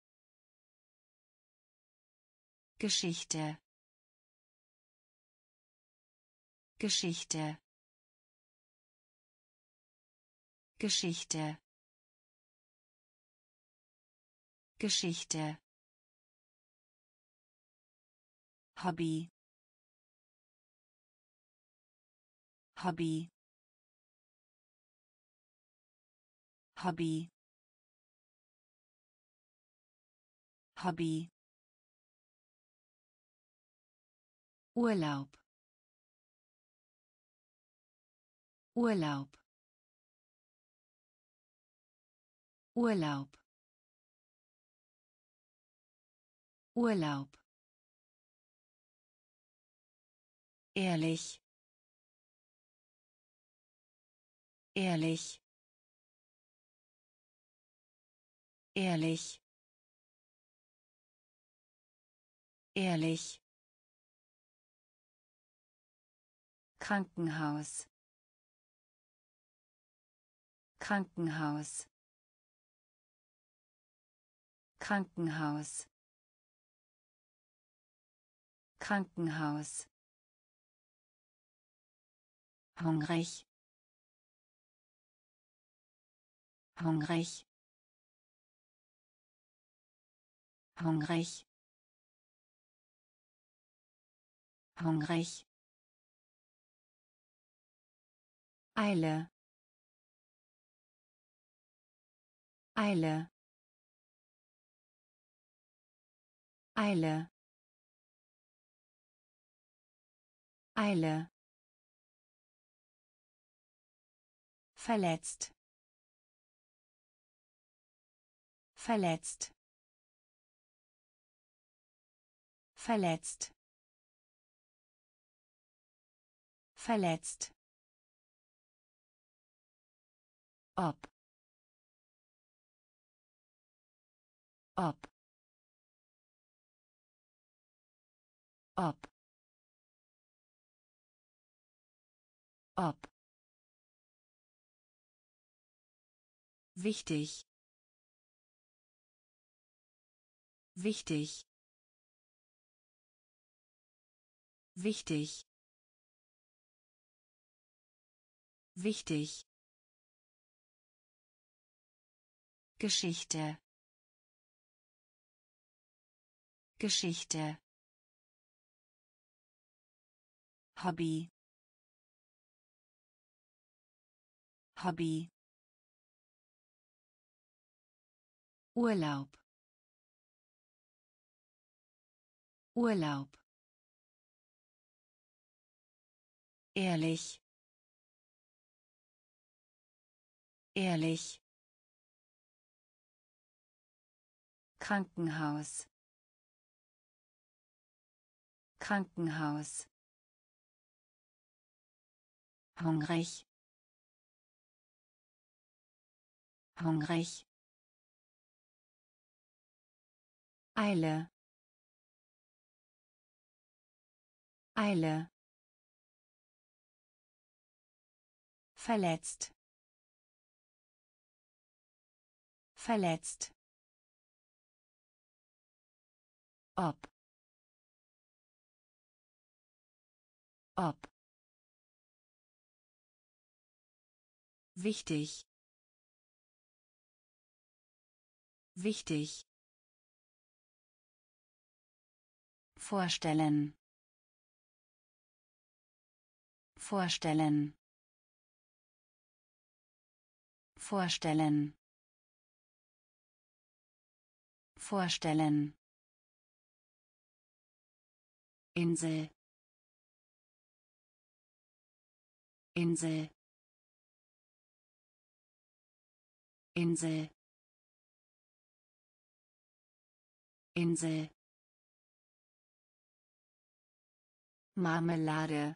Geschichte. Geschichte. Geschichte. Geschichte. Hobby. Hobby. Hobby. Hobby. Urlaub. Urlaub. Urlaub. Urlaub. Ehrlich. Ehrlich. Ehrlich. Ehrlich. Krankenhaus. Krankenhaus. Krankenhaus. Krankenhaus. Hungrig. Hungrig. Hungrig. Hungrig. Eile. Eile. Eile. Eile. Verletzt. Verletzt. Verletzt. Verletzt. Ob. Ob. Ob. Ob. Wichtig. Wichtig. Wichtig. Wichtig. Geschichte. Geschichte. Hobby. Hobby. Urlaub. Urlaub. Ehrlich. Ehrlich. Krankenhaus. Krankenhaus. Hungrig. Hungrig. Eile. Eile. Verletzt. Verletzt. Ob. Ob. Wichtig. Wichtig. Vorstellen. Vorstellen. Vorstellen. Vorstellen. Insel. Insel. Insel. Insel. Marmelade.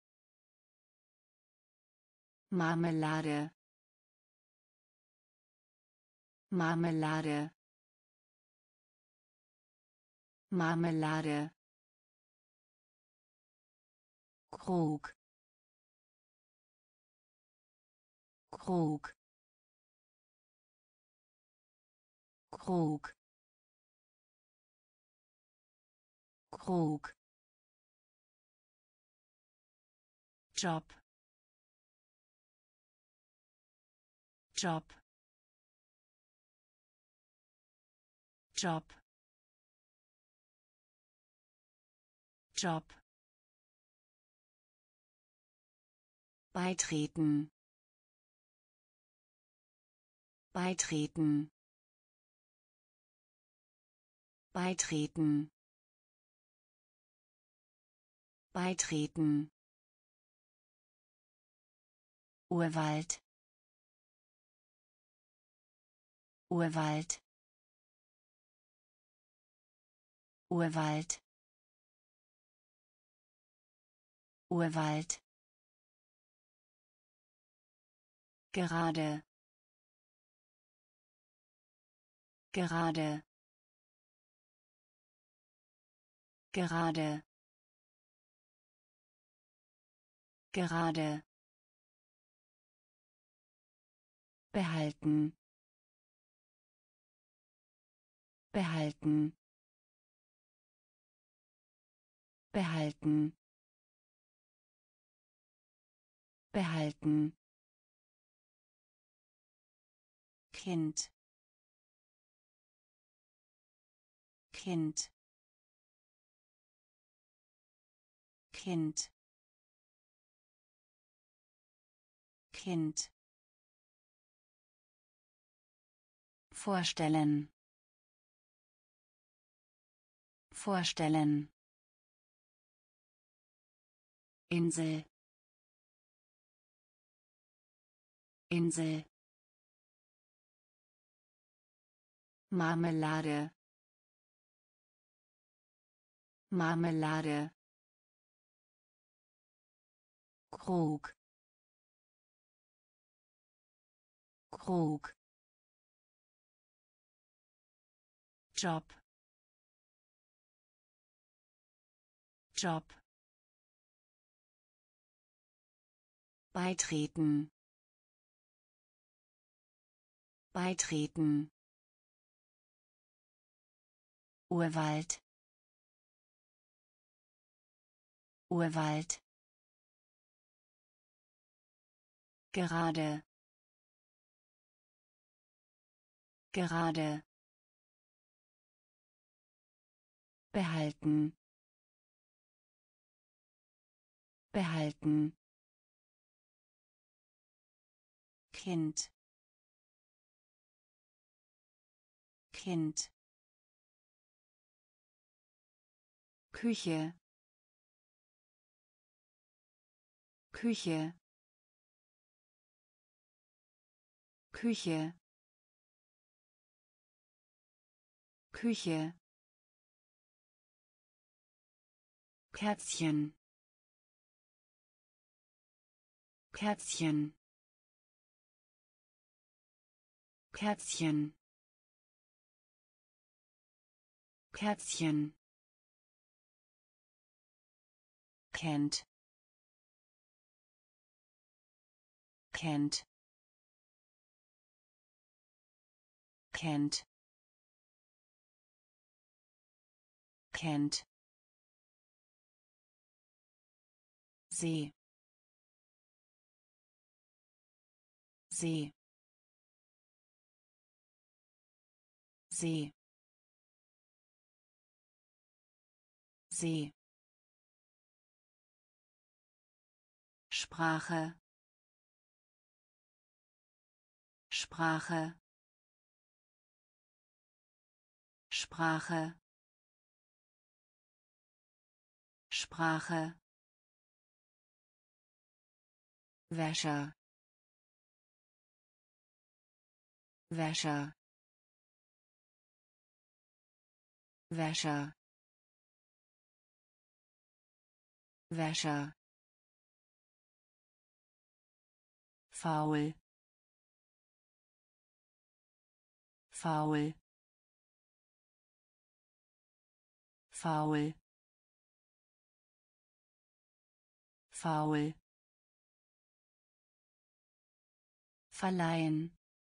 Marmelade. Marmelade. Marmelade. Krug. Krug. Krug. Krug. Job. Job. Job. Job. Beitreten. Beitreten. Beitreten. Beitreten. Urwald. Urwald. Urwald. Urwald. Gerade. Gerade. Gerade. Gerade. Behalten. Behalten. Behalten. Behalten. Kind. Kind. Kind. Kind. Vorstellen. Vorstellen. Insel. Insel. Marmelade. Marmelade. Krug. Krug. Job. Job. Beitreten. Beitreten. Urwald. Urwald. Gerade. Gerade. Behalten. Behalten. Kind. Kind. Küche. Küche. Küche. Küche. Kerzchen. Kerzchen. Kerzchen. Kerzchen. Kennt. Kennt. Kennt. Kennt. See. See. See. See. Sprache, Sprache, Sprache, Sprache, Wäscher, Wäscher, Wäscher, Wäscher, faul, faul, faul, faul, verleihen,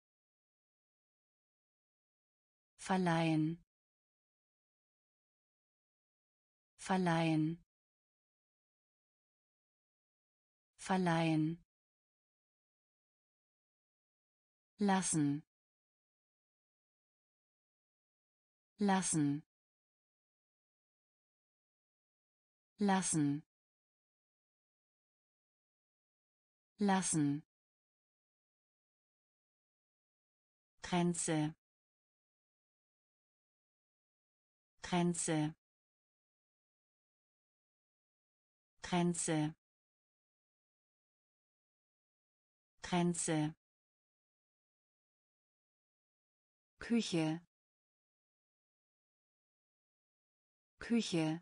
verleihen, verleihen, verleihen, lassen, lassen, lassen, lassen, Grenze, Grenze, Grenze, Grenze, Küche, Küche,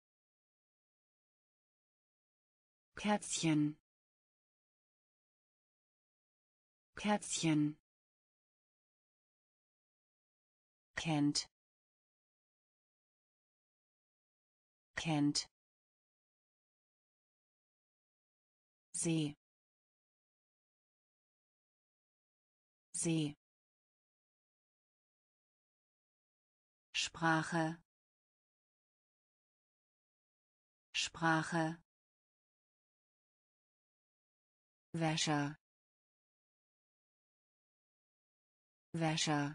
Kerzchen, Kerzchen, kennt, kennt, See, See, Sprache, Sprache, Wäscher, Wäscher,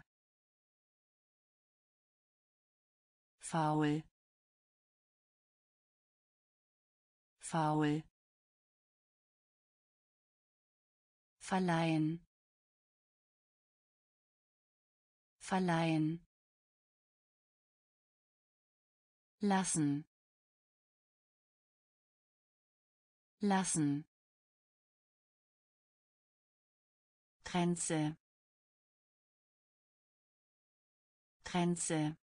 faul, faul, verleihen, verleihen, lassen, lassen, Grenze, Grenze,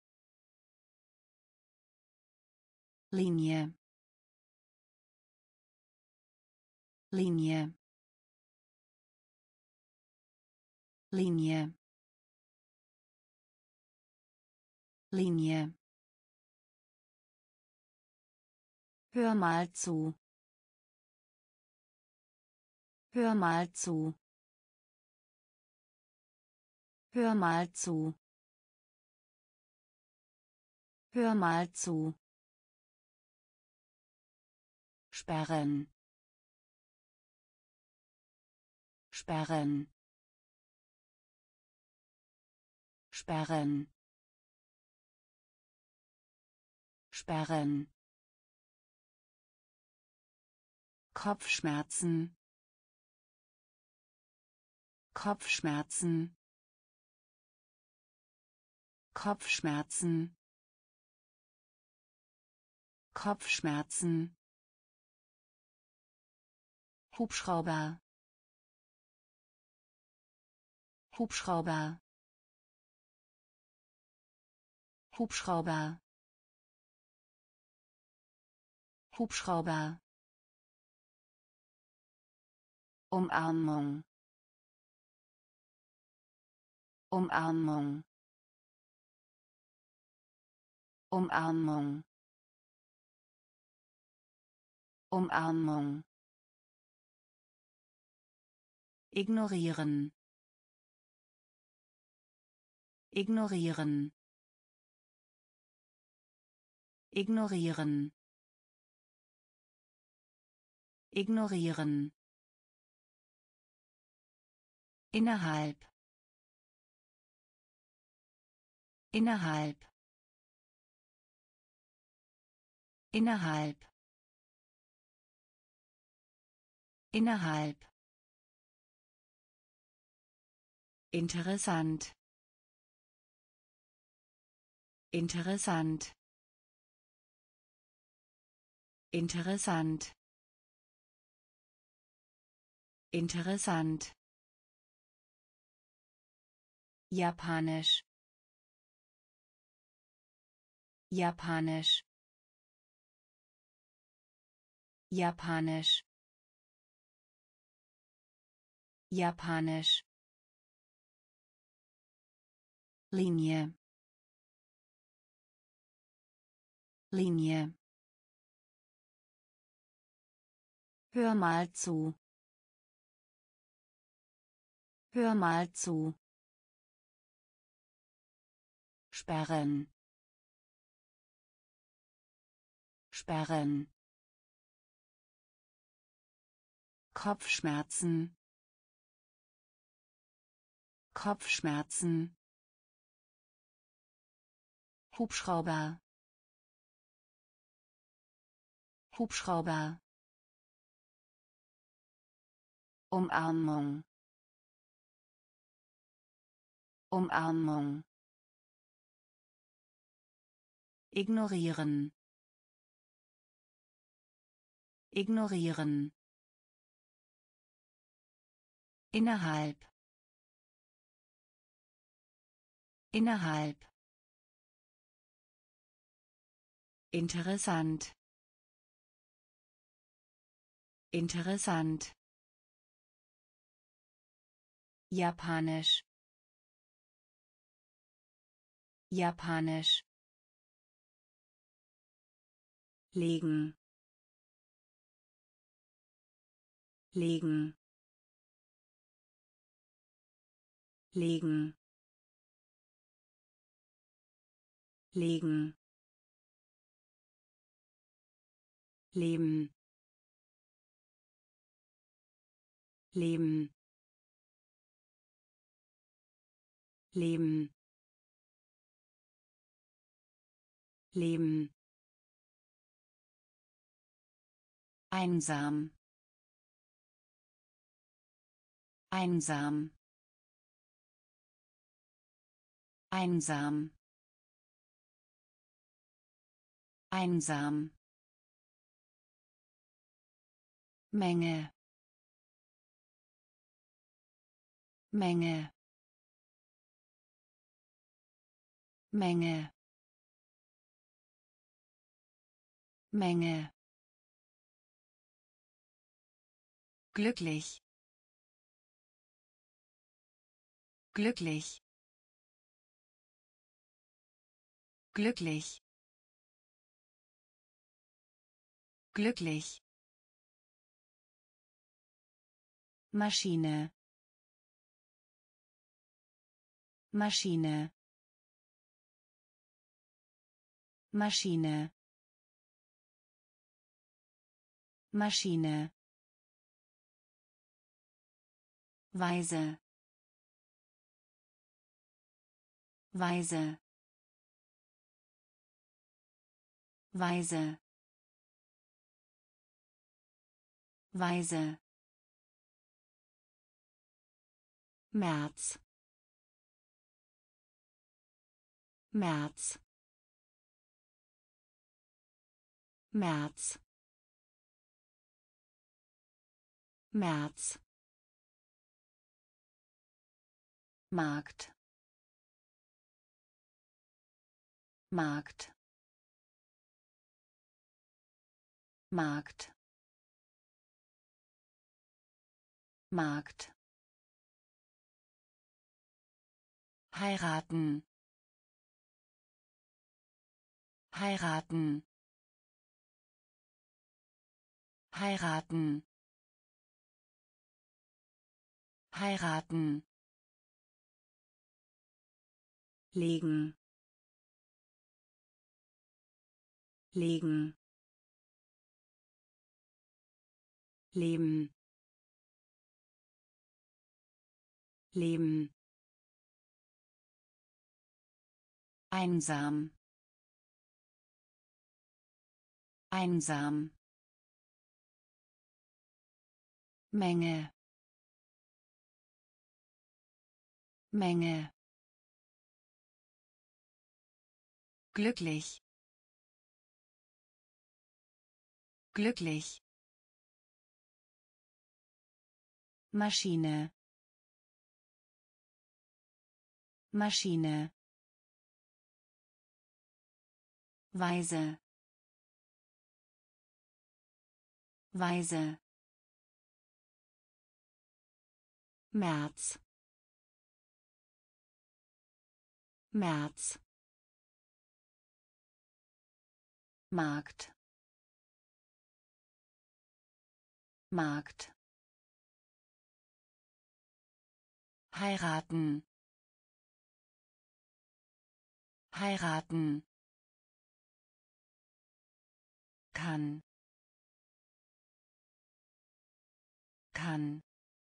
Linie, Linie, Linie, Linie, hör mal zu, hör mal zu, hör mal zu, hör mal zu, sperren, sperren, sperren, sperren, Kopfschmerzen, Kopfschmerzen, Kopfschmerzen, Kopfschmerzen, Hubschrauber, Hubschrauber, Hubschrauber, Hubschrauber, Umarmung, Umarmung, Umarmung, Umarmung, ignorieren, ignorieren, ignorieren, ignorieren, innerhalb, innerhalb, innerhalb, innerhalb, interessant, interessant, interessant, interessant, Japanisch, Japanisch, Japanisch, Japanisch, Linie, Linie, hör mal zu, hör mal zu, sperren, sperren, Kopfschmerzen, Kopfschmerzen, Hubschrauber, Hubschrauber, Umarmung, Umarmung, ignorieren, ignorieren, innerhalb, innerhalb, interessant, interessant, Japanisch, Japanisch, legen, legen, legen, legen, leben, leben, leben, leben, einsam, einsam, einsam, einsam, Menge, Menge, Menge, Menge, glücklich, glücklich, glücklich, glücklich, Maschine, Maschine, Maschine, Maschine, Weise, Weise, Weise, Weise, März, März, März, März, Markt, Markt, Markt, Markt, heiraten, heiraten, heiraten, heiraten, legen, legen, leben, leben, einsam, einsam, Menge, Menge, glücklich, glücklich, Maschine, Maschine, Weise, Weise, März, März, Markt, Markt, heiraten, heiraten, kann, kann,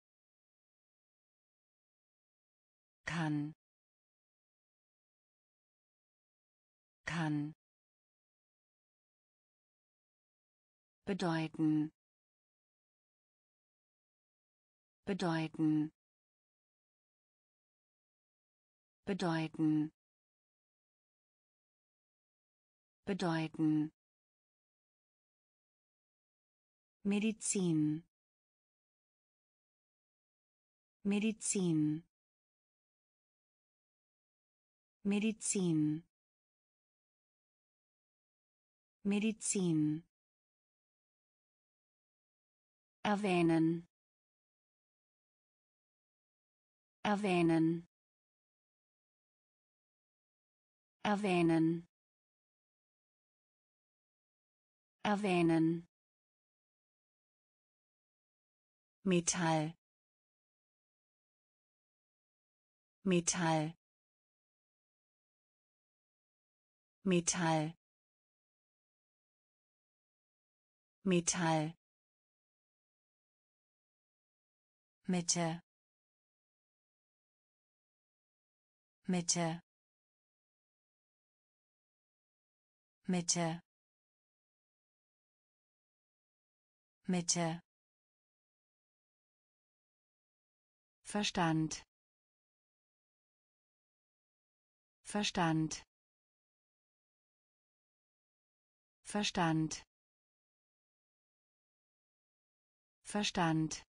kann, kann, bedeuten, bedeuten, bedeuten, bedeuten, Medizin, Medizin, Medizin, Medizin, erwähnen, erwähnen, erwähnen, erwähnen, Metall, Metall, Metall, Metall, Mitte, Mitte, Mitte, Mitte, Verstand, Verstand, Verstand, Verstand,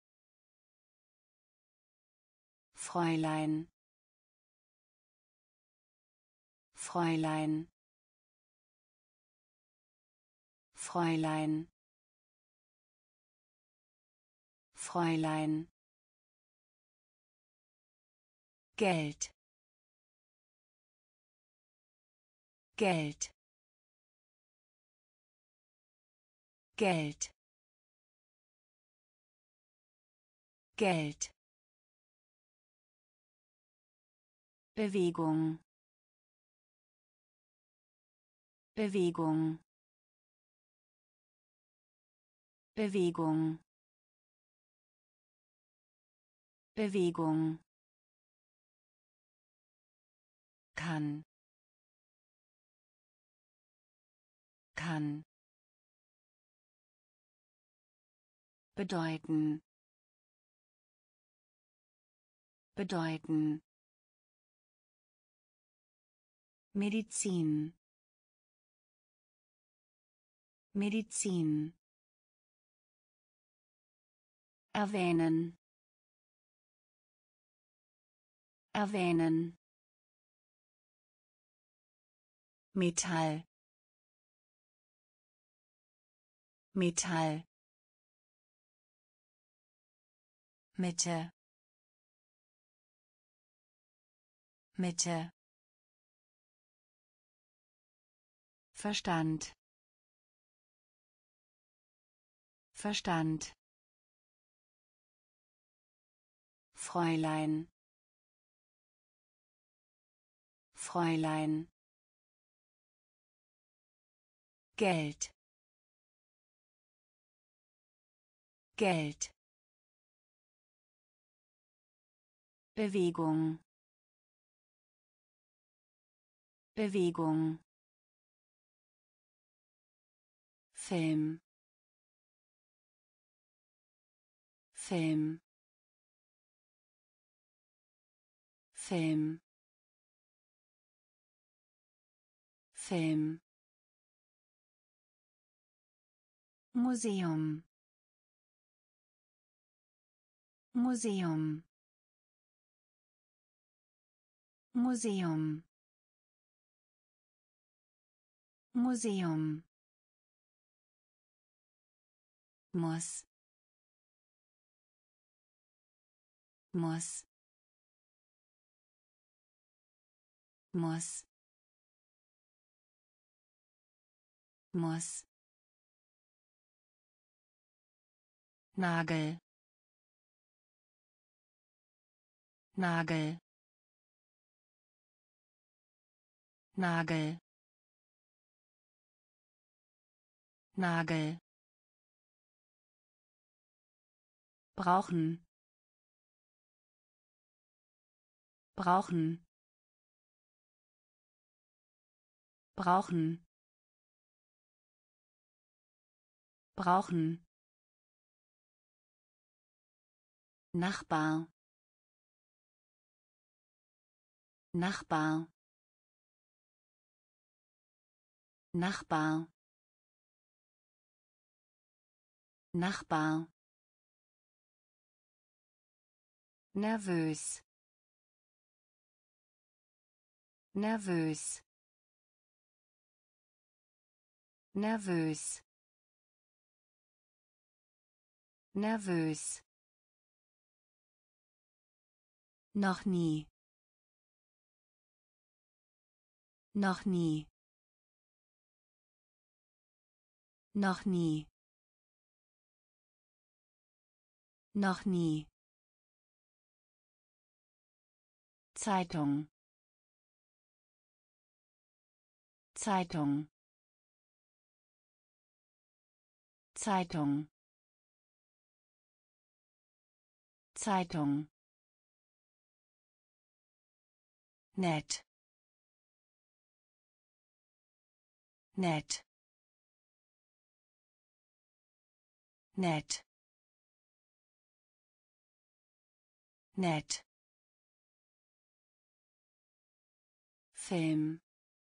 Fräulein, Fräulein, Fräulein, Fräulein, Geld, Geld, Geld, Geld, Bewegung, Bewegung, Bewegung, Bewegung, kann, kann, bedeuten, bedeuten, Medizin, Medizin, erwähnen, erwähnen, Metall, Metall, Mitte, Mitte, Verstand, Verstand, Fräulein, Fräulein, Geld, Geld, Bewegung, Bewegung, Film, Film, Film, Film. Museum, Museum, Museum, Museum. Muss, muss, muss, muss. Nagel, Nagel, Nagel, Nagel. Brauchen, brauchen, brauchen, brauchen. Nachbar, Nachbar, Nachbar, Nachbar. Nervös, nervös, nervös, nervös. Noch nie, noch nie, noch nie, noch nie. Zeitung, Zeitung, Zeitung, Zeitung. Nett, nett, nett, nett. Film,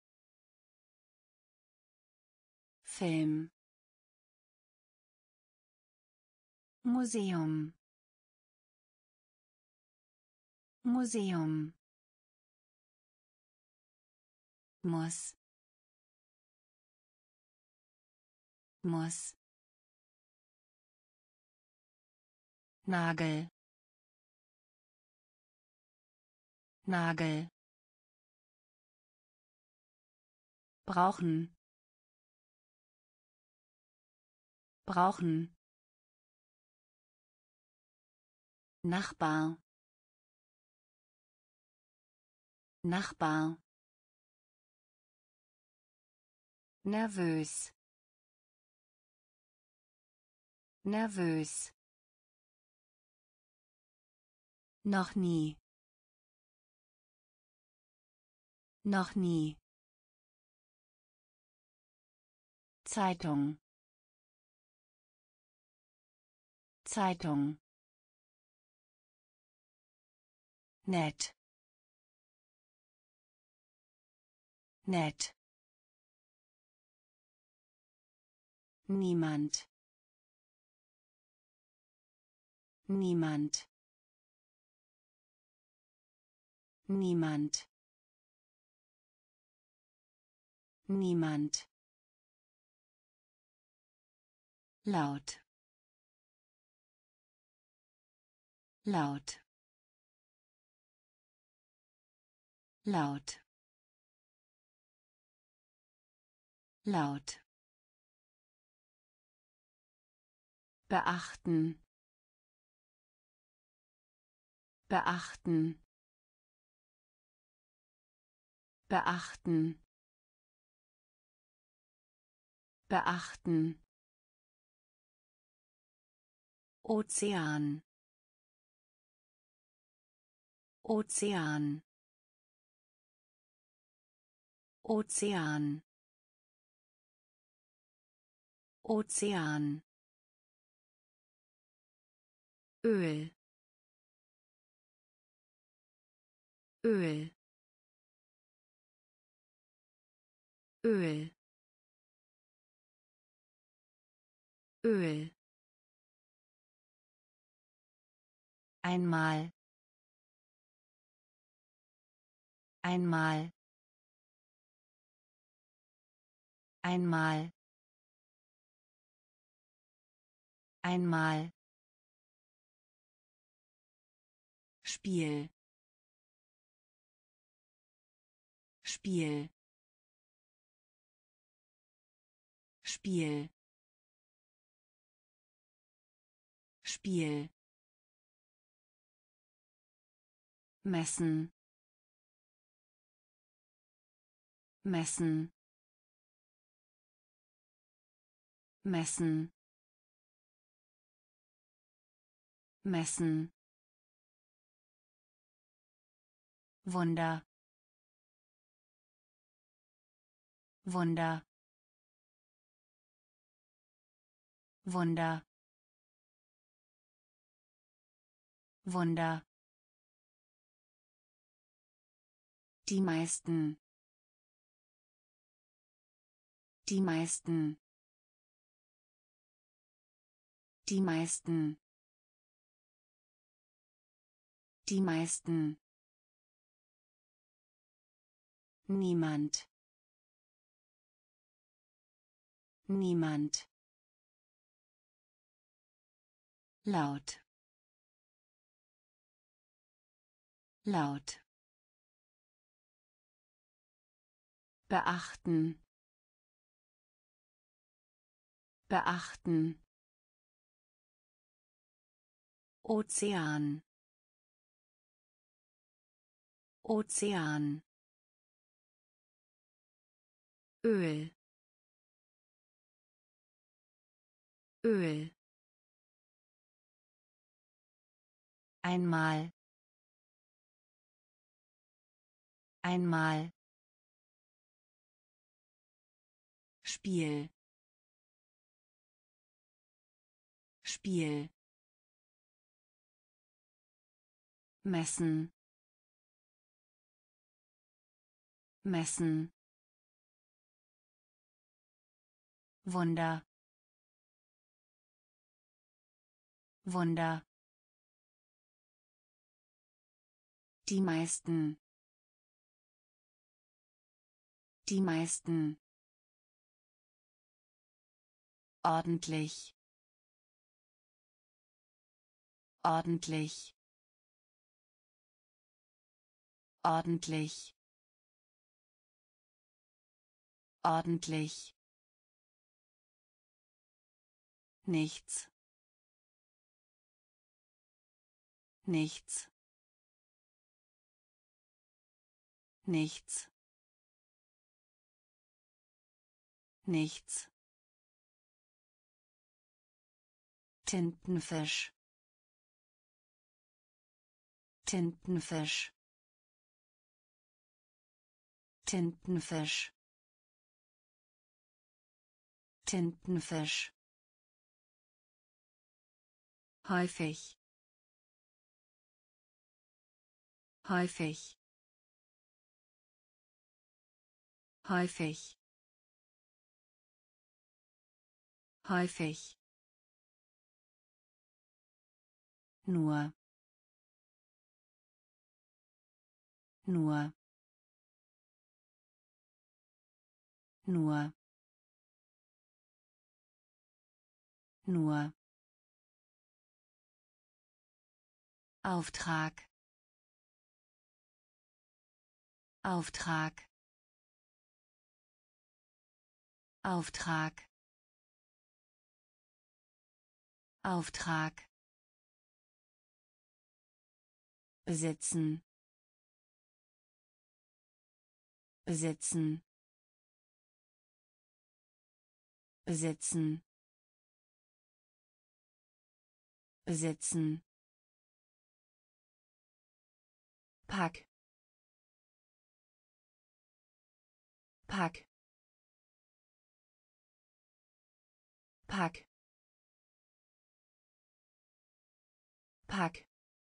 Film. Museum, Museum. Muss, muss. Nagel, Nagel. Brauchen, brauchen. Nachbar, Nachbar. Nervös, nervös. Noch nie, noch nie. Zeitung, Zeitung. Nett, nett. Niemand, niemand, niemand, niemand. Laut, laut, laut, laut. Beachten, beachten, beachten, beachten. Ozean, Ozean, Ozean, Ozean. Öl, Öl, Öl, Öl. Einmal, einmal, einmal, einmal. Spiel, Spiel, Spiel, Spiel. Messen, messen, messen, messen. Wunder, Wunder, Wunder, Wunder. Die meisten, die meisten, die meisten, die meisten. Niemand, niemand. Laut, laut. Beachten, beachten. Ozean, Ozean. Öl, Öl. Einmal, einmal. Spiel, Spiel. Messen, messen. Wunder, Wunder. Die meisten, die meisten. Ordentlich, ordentlich, ordentlich, ordentlich. Nichts, nichts, nichts, nichts. Tintenfisch, Tintenfisch, Tintenfisch, Tintenfisch. Häufig, häufig, häufig, häufig. Nur, nur, nur, nur. Auftrag, Auftrag, Auftrag, Auftrag. Besitzen, besitzen, besitzen, besitzen. Pack, Pack, Pack. Pack.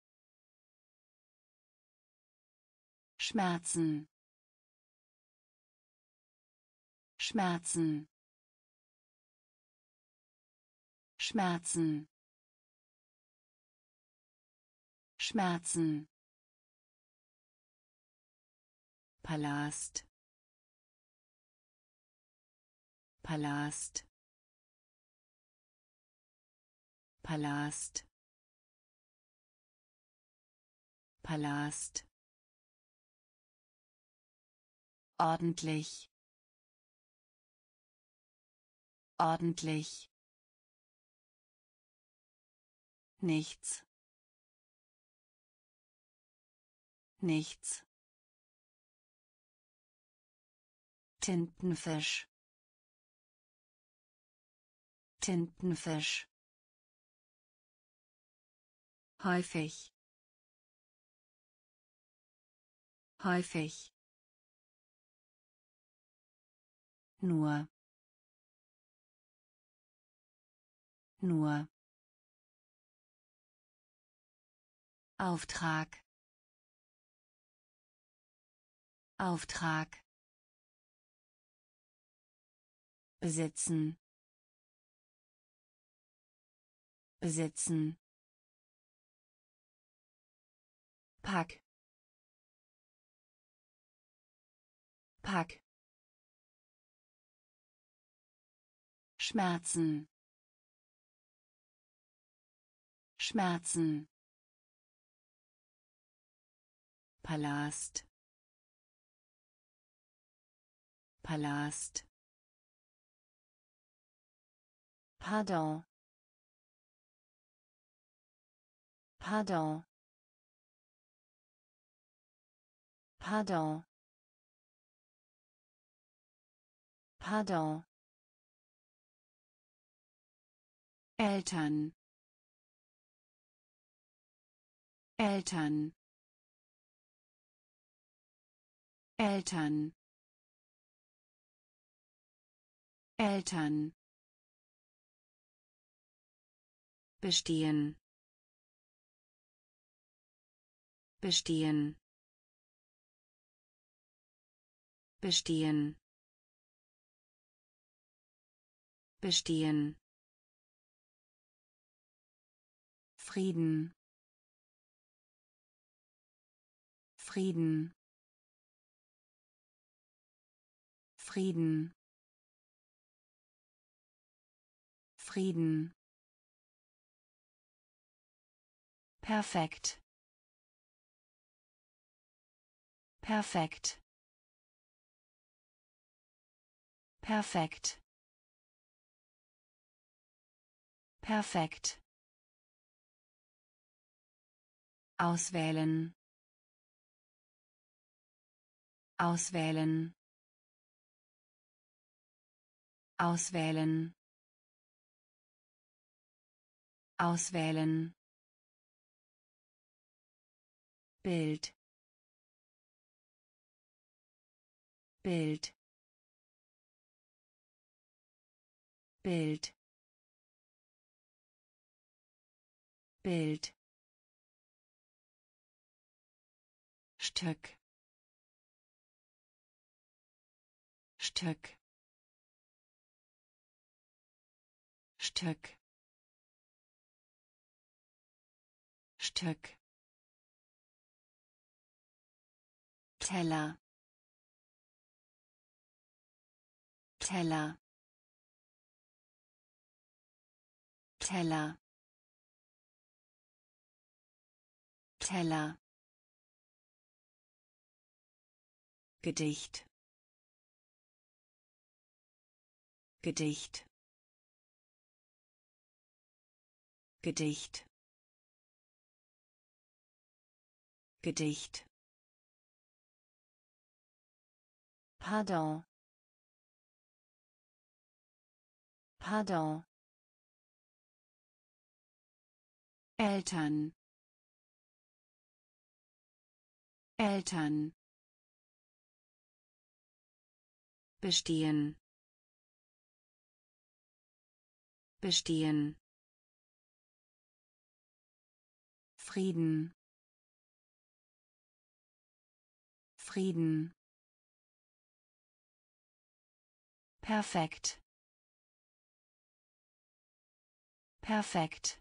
Schmerzen. Schmerzen. Schmerzen. Schmerzen. Palast. Palast. Palast. Palast. Ordentlich. Ordentlich. Nichts. Nichts. Tintenfisch. Tintenfisch. Häufig. Häufig. Nur. Nur. Auftrag. Auftrag. Besitzen. Besitzen. Pack. Pack. Schmerzen. Schmerzen. Palast. Palast. Pardon. Pardon. Pardon. Pardon. Eltern. Eltern. Eltern. Eltern. Bestehen. Bestehen. Bestehen. Bestehen. Frieden. Frieden. Frieden. Frieden. Perfekt. Perfekt. Perfekt. Perfekt. Auswählen. Auswählen. Auswählen. Auswählen. Bild. Bild. Bild. Bild. Stück. Stück. Stück. Stück. Teller. Teller. Teller. Teller. Gedicht. Gedicht. Gedicht. Gedicht. Pardon. Pardon. Eltern. Eltern. Bestehen. Bestehen. Frieden, Frieden. Perfekt. Perfekt.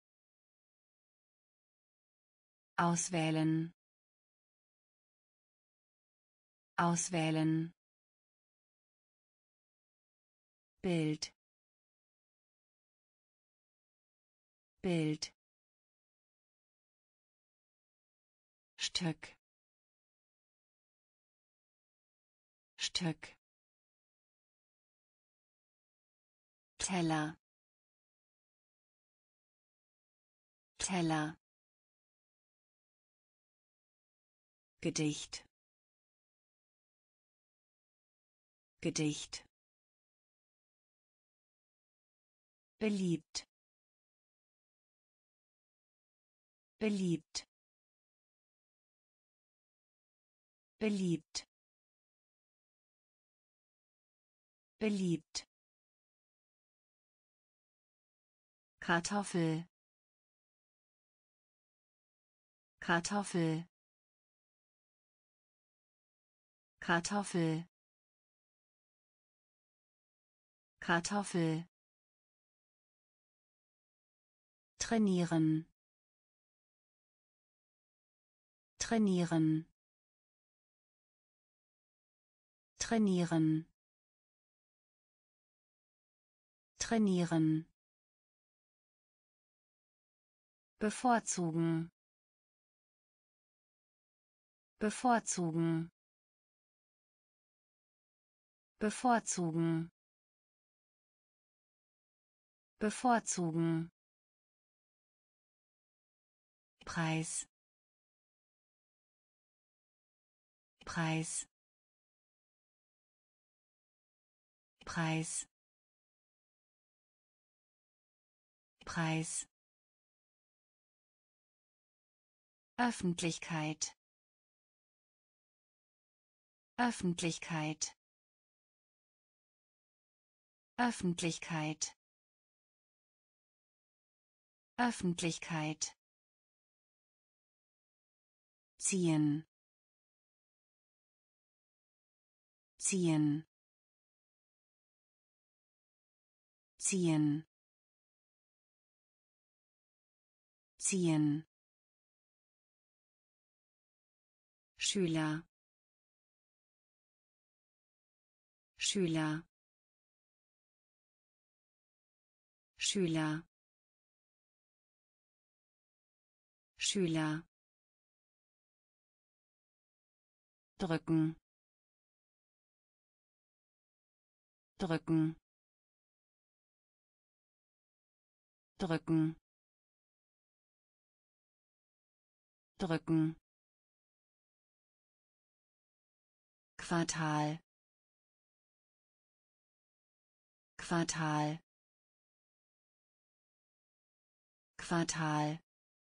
Auswählen. Auswählen. Bild. Bild. Stück. Stück. Teller. Teller. Gedicht. Gedicht. Beliebt. Beliebt. Beliebt. Beliebt. Kartoffel. Kartoffel. Kartoffel. Kartoffel. Trainieren. Trainieren. Trainieren. Trainieren. Bevorzugen. Bevorzugen. Bevorzugen. Bevorzugen. Preis. Preis. Preis. Preis. Öffentlichkeit. Öffentlichkeit. Öffentlichkeit. Öffentlichkeit. Ziehen. Ziehen. Ziehen. Ziehen. Schüler. Schüler. Schüler. Schüler. Drücken. Drücken. Drücken. Drücken. Quartal. Quartal. Quartal.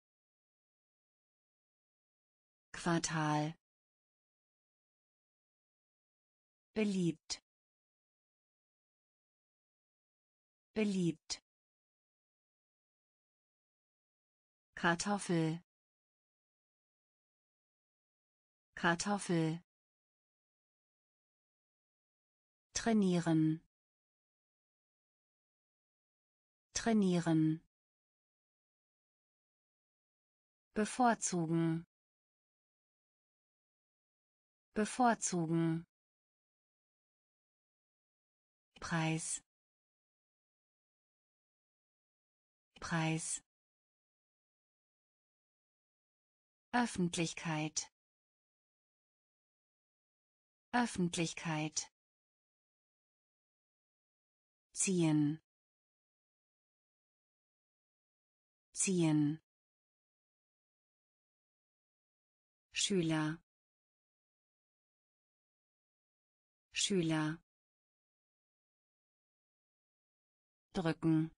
Quartal. Beliebt. Beliebt. Kartoffel. Kartoffel. Trainieren. Trainieren. Bevorzugen. Bevorzugen. Preis. Preis. Öffentlichkeit. Öffentlichkeit. Ziehen. Ziehen. Schüler. Schüler. Drücken.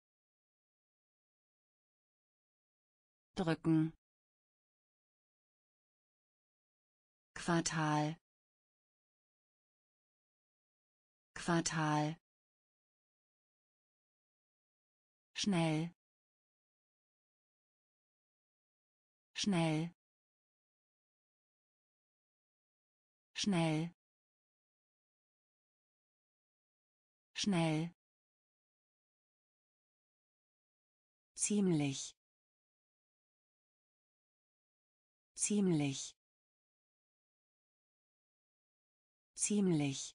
Drücken. Quartal. Quartal. Schnell. schnell, schnell, schnell, ziemlich, ziemlich, ziemlich,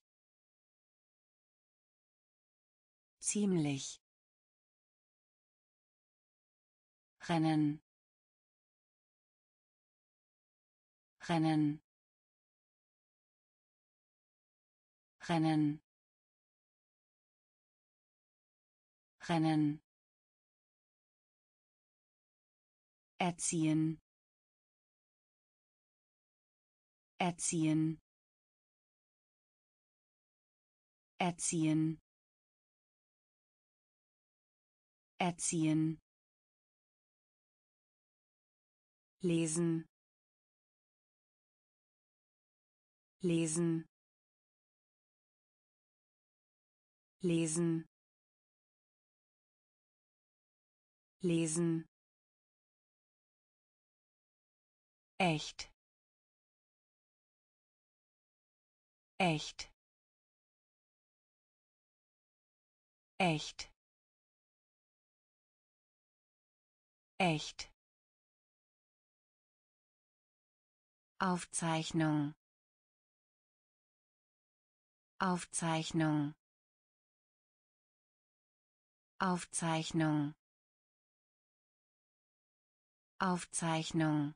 ziemlich, rennen, rennen, rennen, rennen, erziehen, erziehen, erziehen, erziehen, lesen, lesen, lesen, lesen, echt, echt, echt, echt, Aufzeichnung, Aufzeichnung, Aufzeichnung, Aufzeichnung,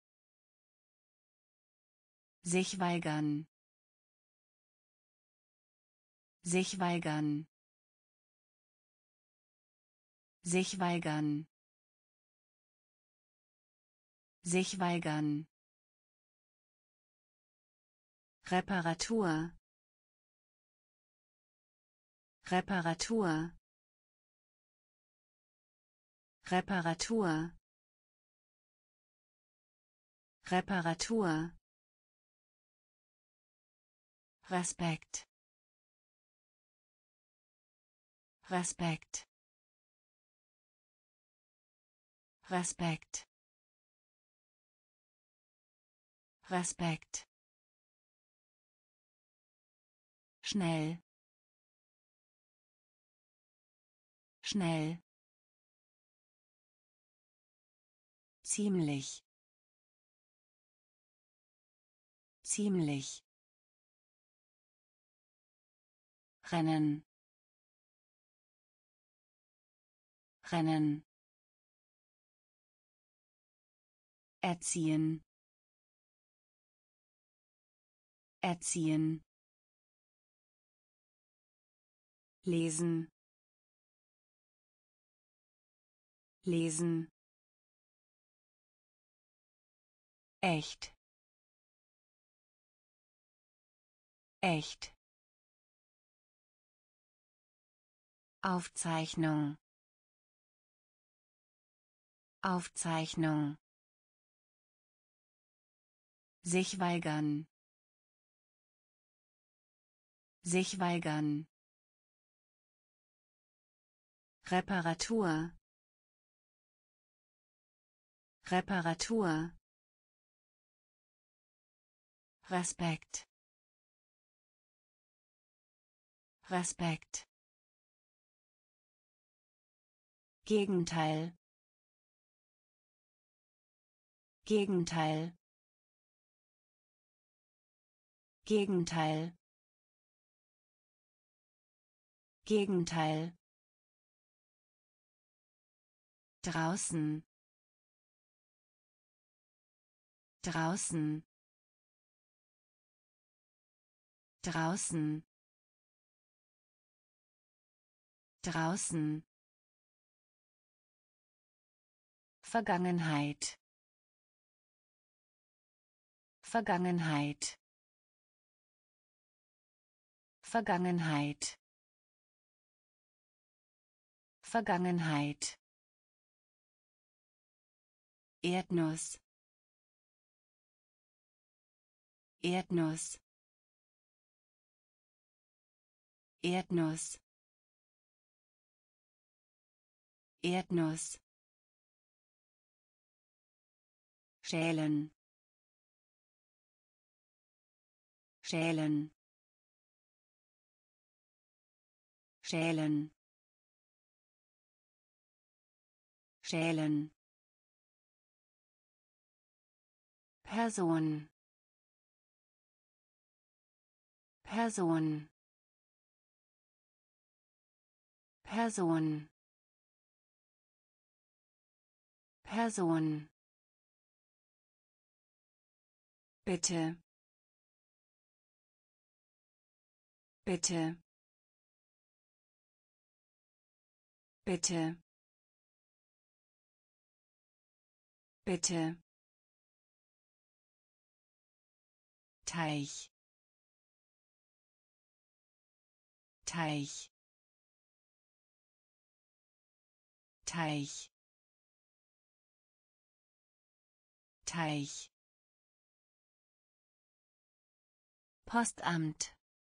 sich weigern, sich weigern, sich weigern, sich weigern, Reparatur, Reparatur, Reparatur, Reparatur, Respekt, Respekt, Respekt, Respekt, schnell, schnell, ziemlich, ziemlich, rennen, rennen, erziehen, erziehen, lesen, lesen, echt, echt, Aufzeichnung, Aufzeichnung, sich weigern, sich weigern, Reparatur, Reparatur, Respekt, Respekt, Gegenteil, Gegenteil, Gegenteil, Gegenteil, draußen, draußen, draußen, draußen, Vergangenheit, Vergangenheit, Vergangenheit, Vergangenheit, Erdnuss, Erdnuss, Erdnuss, Erdnuss, schälen schälen schälen schälen Person Person Person Person bitte bitte bitte bitte Teich Teich Teich Teich Postamt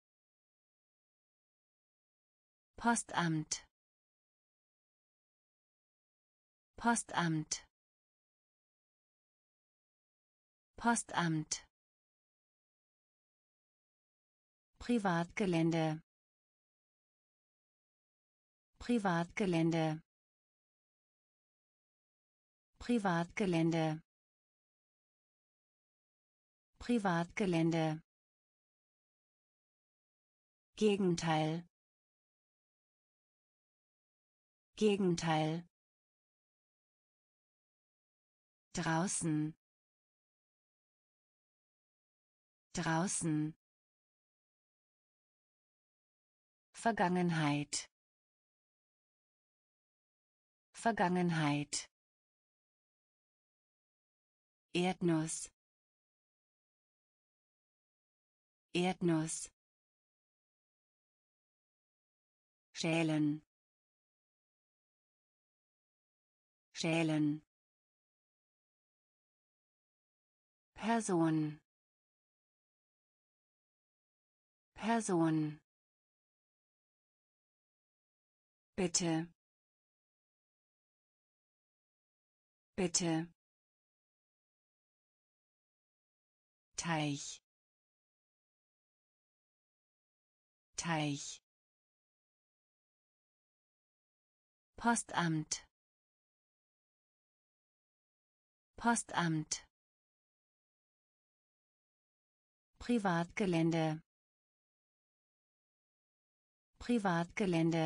Postamt Postamt Postamt Privatgelände Privatgelände Privatgelände Privatgelände Gegenteil Gegenteil draußen draußen Vergangenheit Vergangenheit Erdnuss Erdnuss schälen schälen Person Person bitte bitte Teich Teich Postamt Postamt Privatgelände Privatgelände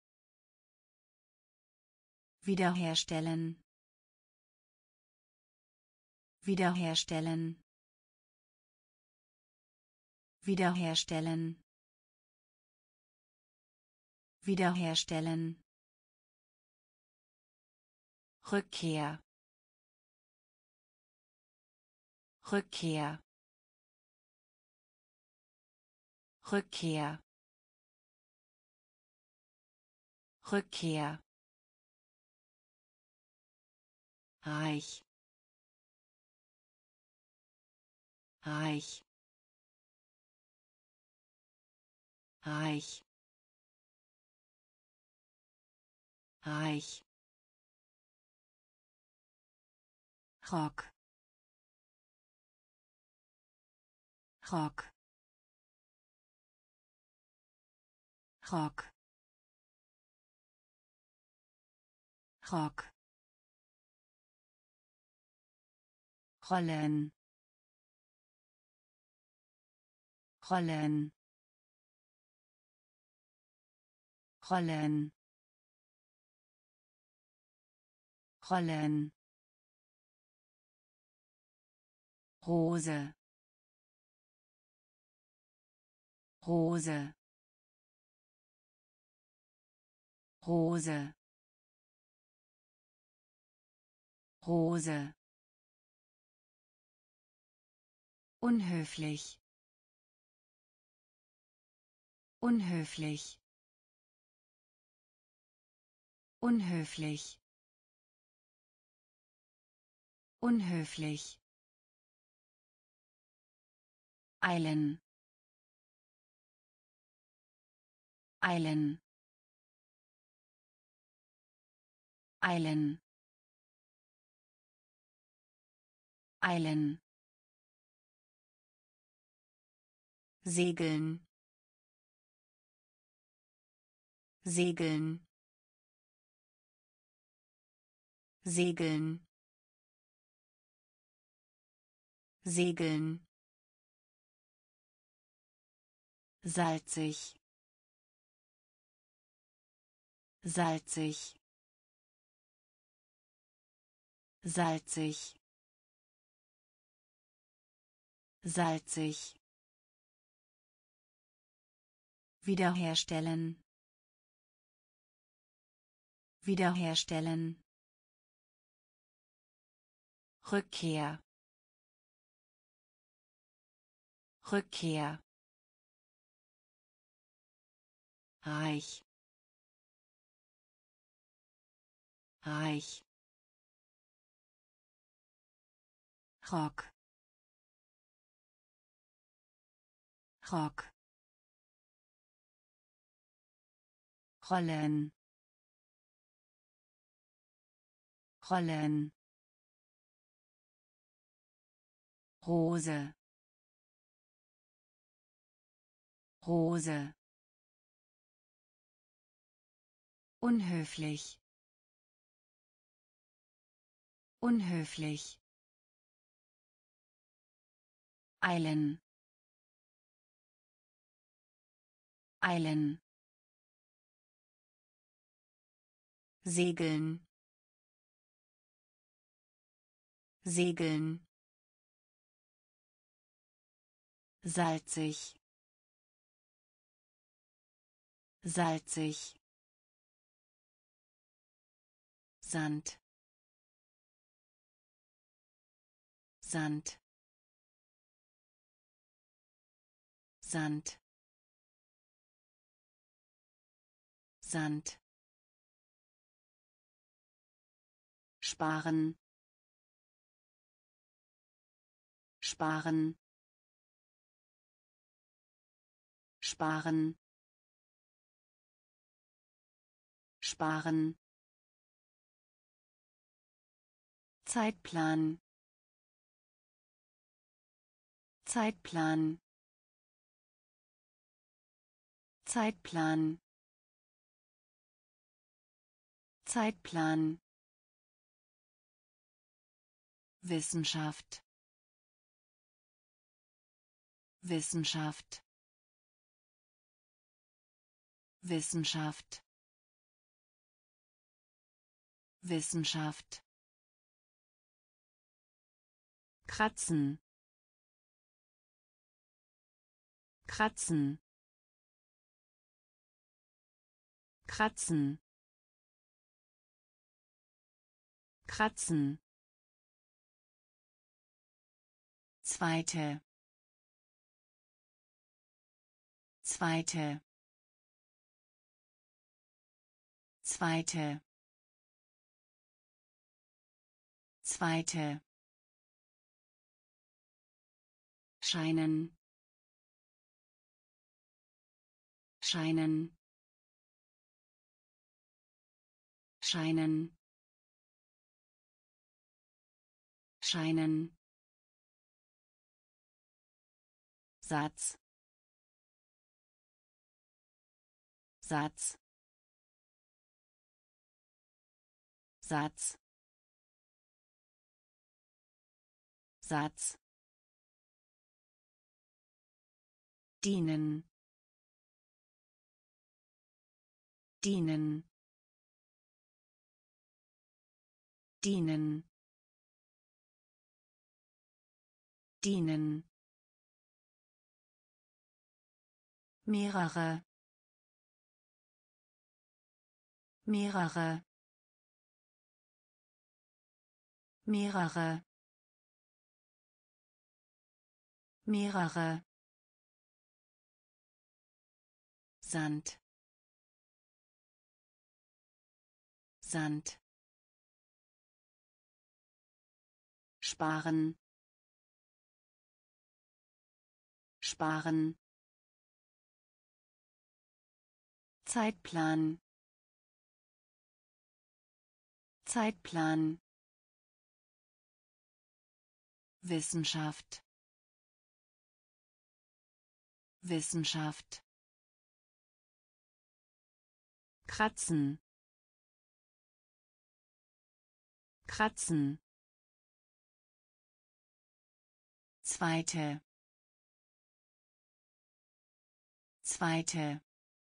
wiederherstellen wiederherstellen wiederherstellen wiederherstellen Rückkehr Rückkehr Rückkehr Rückkehr reich reich reich reich Rock Rock Rock Rock Rollen Rollen Rollen Rollen Rose Rose Rose Rose unhöflich unhöflich unhöflich unhöflich eilen eilen eilen eilen, segeln, segeln, segeln, segeln, salzig, salzig, salzig, salzig, wiederherstellen, wiederherstellen, Rückkehr, Rückkehr, reich, reich, Rock, Rock, rollen, rollen, Rose, Rose, unhöflich, unhöflich, eilen, eilen, segeln, segeln, salzig, salzig, Sand, Sand, Sand, Sand, sparen, sparen, sparen, sparen, Zeitplan, Zeitplan, Zeitplan, Zeitplan, Wissenschaft, Wissenschaft, Wissenschaft, Wissenschaft, kratzen, kratzen, kratzen, kratzen, zweite, zweite, zweite, zweite, scheinen, scheinen, scheinen, scheinen, Satz, Satz, Satz, Satz, dienen, dienen, dienen, dienen, mehrere, mehrere, mehrere, mehrere, Sand, Sand, sparen, sparen, Zeitplan, Zeitplan, Wissenschaft, Wissenschaft, kratzen, kratzen, zweite, zweite,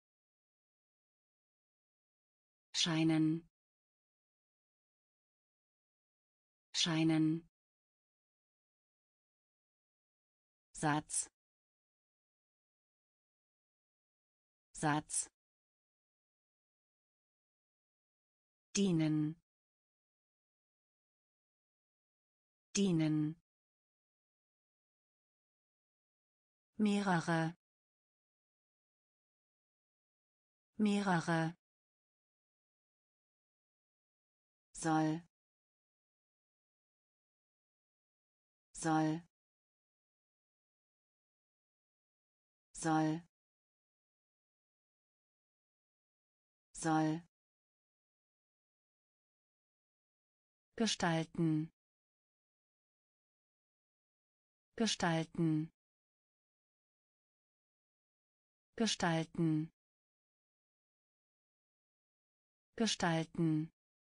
scheinen, scheinen, Satz, Satz, dienen, dienen, mehrere, mehrere, soll, soll, soll, soll, gestalten, gestalten, gestalten, gestalten,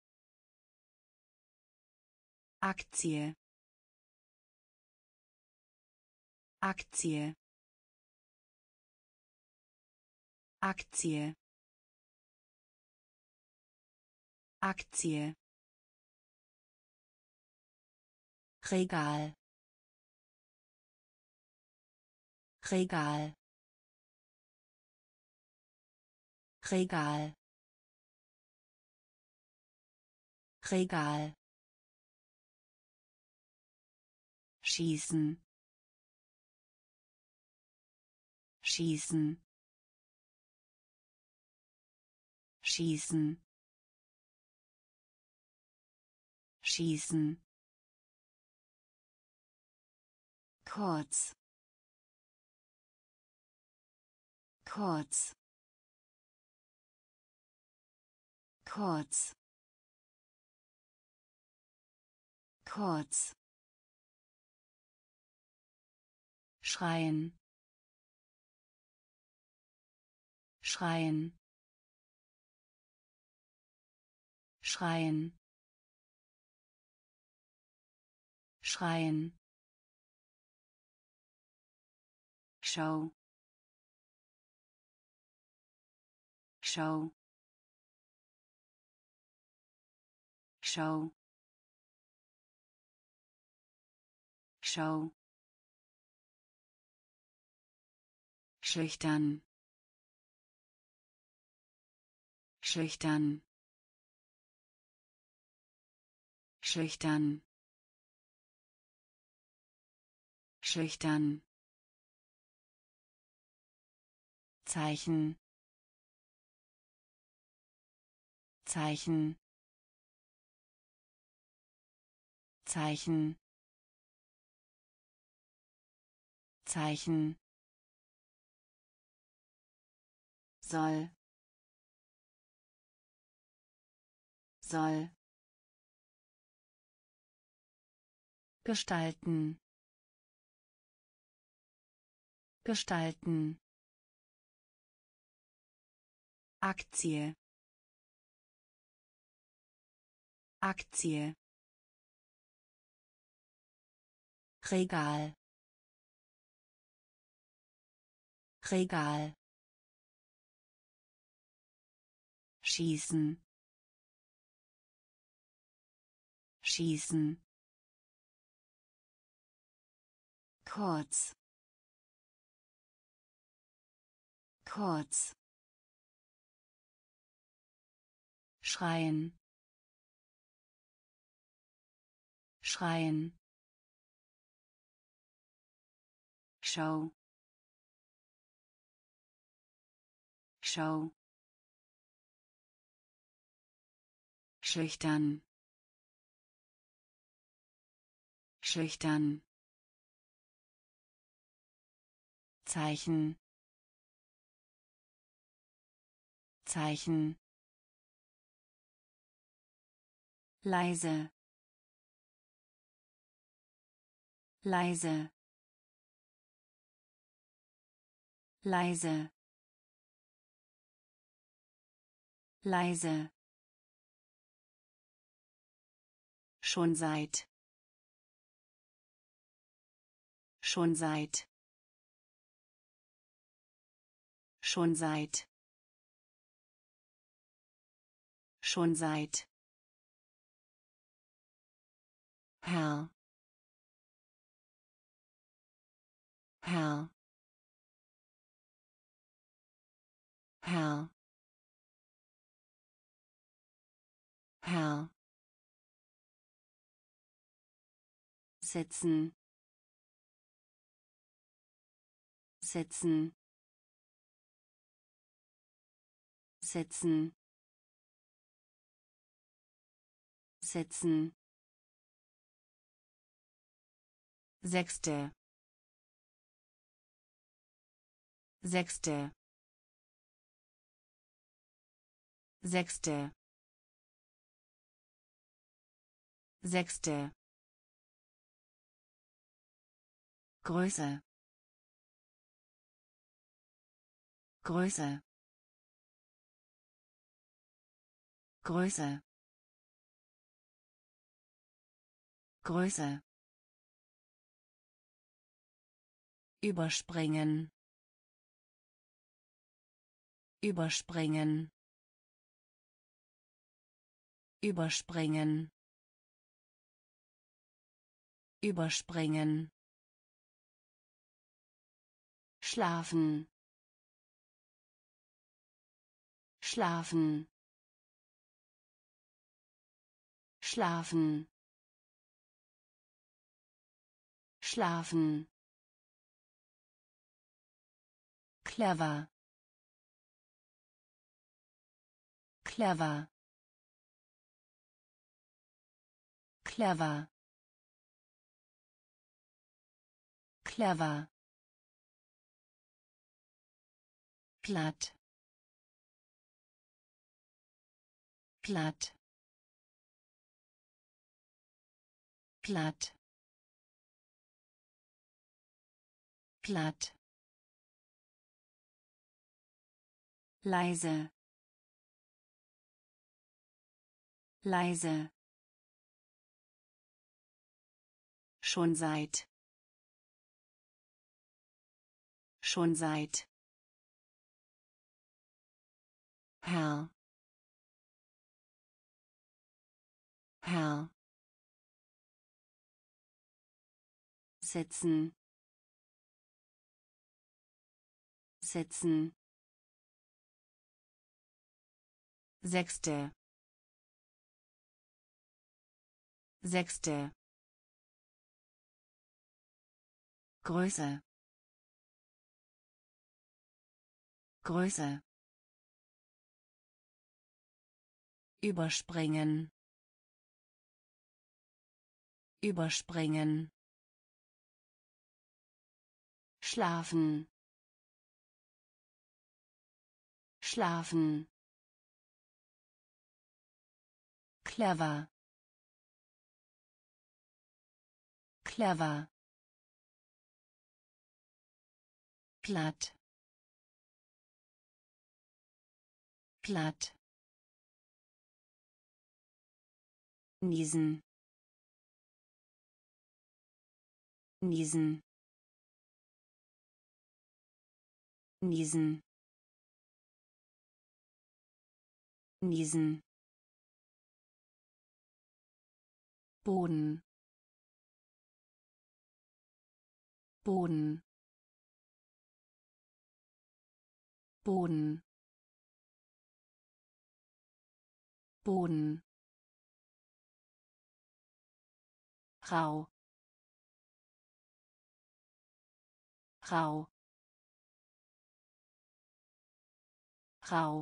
Aktie, Aktie, Aktie, Aktie, Regal, Regal, Regal, Regal, schießen, schießen, schießen, schießen, kurz, kurz, kurz, kurz, schreien, schreien, schreien, schreien, Schau, Schau, Schau, Schau, schüchtern, schüchtern, schüchtern, schüchtern, Zeichen, Zeichen, Zeichen, Zeichen, soll, soll, gestalten, gestalten, Aktie, Aktie, Regal, Regal, schießen, schießen, kurz, kurz, schreien, schreien, Schau, Schau, schüchtern, schüchtern, Zeichen, Zeichen, leise, leise, leise, leise, schon seit, schon seit, schon seit, schon seit, Herr, Herr, Herr, Herr, setzen, setzen, setzen, setzen, sechste, sechste, sechste, sechste, Größe, Größe, Größe, Größe, überspringen, überspringen, überspringen, überspringen, schlafen, schlafen, schlafen, schlafen, clever, clever, clever, clever, platt, platt, platt, platt, leise, leise, schon seit, schon seit, Herr, Herr, setzen, setzen, sechste, sechste, Größe, Größe, überspringen, überspringen, schlafen, schlafen, clever, clever, platt, platt, niesen, niesen, niesen, niesen, Boden, Boden, Boden, Boden, rau, rau, rau,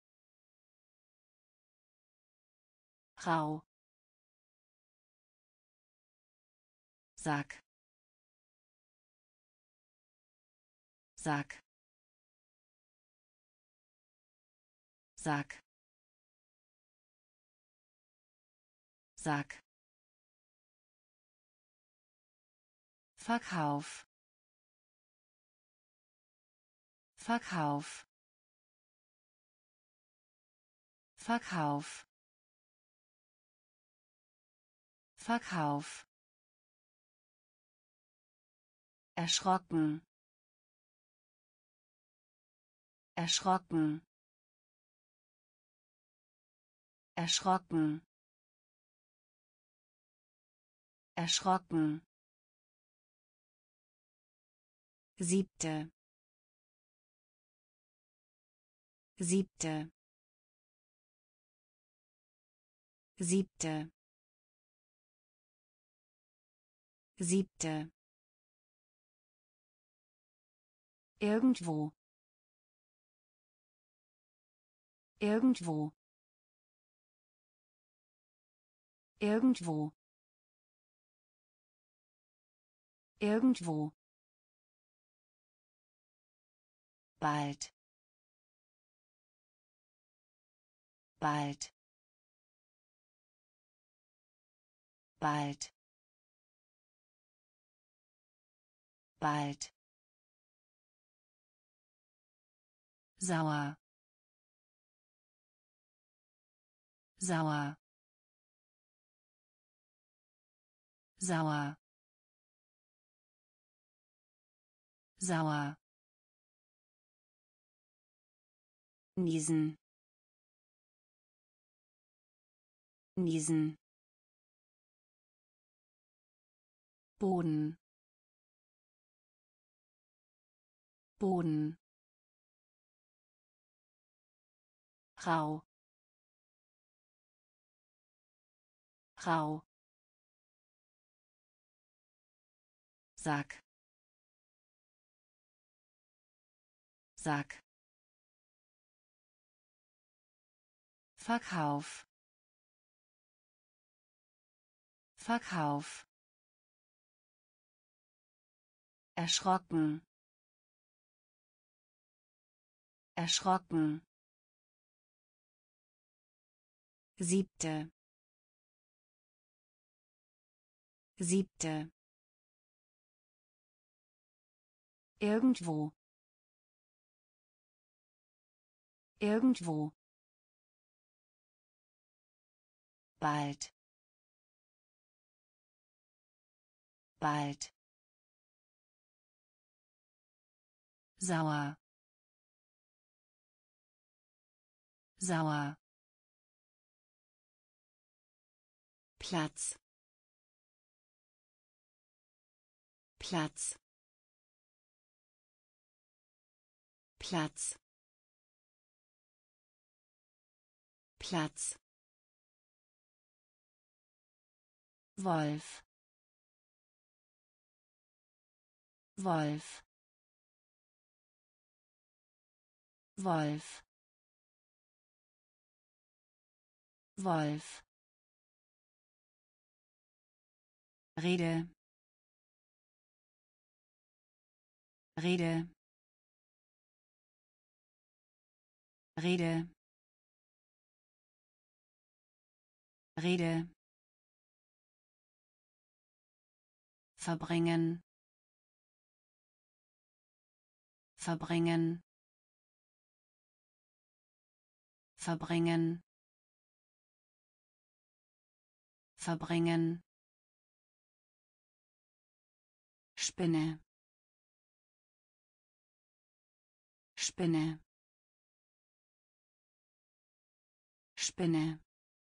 rau, Sack, Sack, Sack, Sack, Verkauf. Verkauf. Verkauf. Verkauf. Erschrocken. Erschrocken. Erschrocken. Erschrocken. Siebte. Siebte. Siebte. Siebte. Irgendwo. Irgendwo. Irgendwo. Irgendwo. Bald. Bald. Bald. Bald. Sauer. Sauer. Sauer. Sauer. Niesen. Niesen. Boden. Boden. Rau. Rau. Sack. Sack. Verkauf. Verkauf. Erschrocken. Erschrocken. Siebte. Siebte. Irgendwo. Irgendwo. Bald. Bald. Sauer. Sauer. Platz. Platz. Platz. Platz. Wolf. Wolf. Wolf. Wolf. Rede. Rede. Rede. Rede. Verbringen. Verbringen. Verbringen. Verbringen. Spinne. Spinne. Spinne.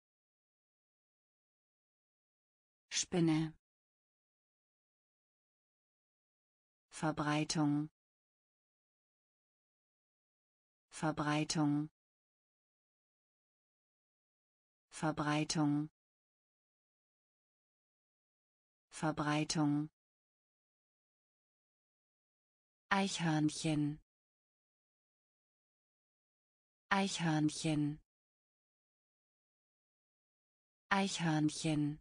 Spinne. Verbreitung. Verbreitung. Verbreitung. Verbreitung. Eichhörnchen. Eichhörnchen. Eichhörnchen.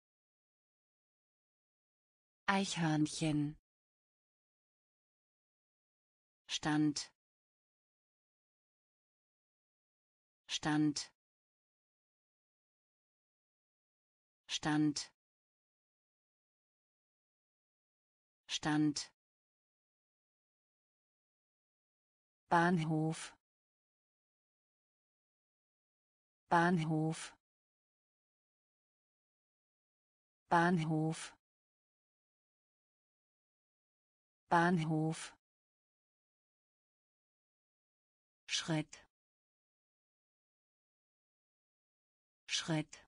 Eichhörnchen. Stand. Stand. Stand. Stand, Bahnhof, Bahnhof, Bahnhof, Bahnhof, Schritt, Schritt,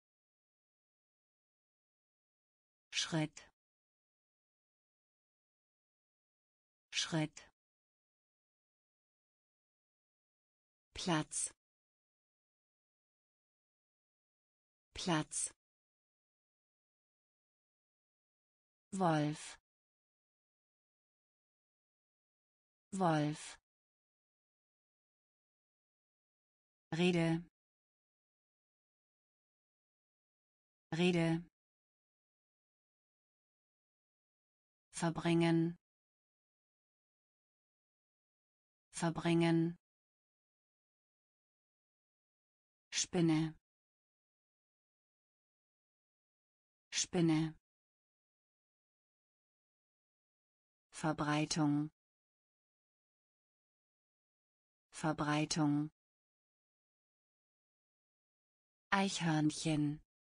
Schritt, Schritt, Platz, Platz, Wolf, Wolf, Rede, Rede, verbringen, verbringen, Spinne, Spinne, Verbreitung, Verbreitung, Eichhörnchen,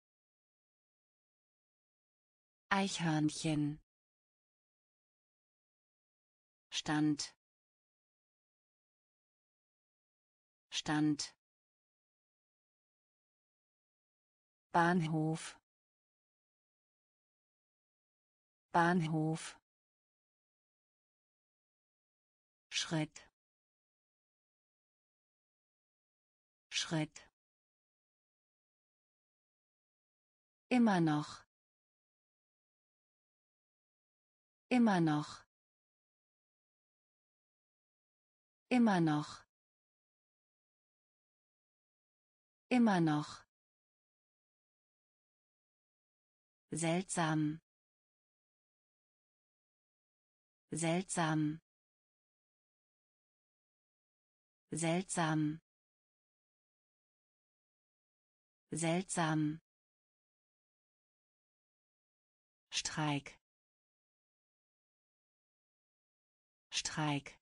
Eichhörnchen, Stand, Stand, Bahnhof, Bahnhof, Schritt, Schritt, immer noch, immer noch, immer noch, immer noch, seltsam, seltsam, seltsam, seltsam, Streik, Streik,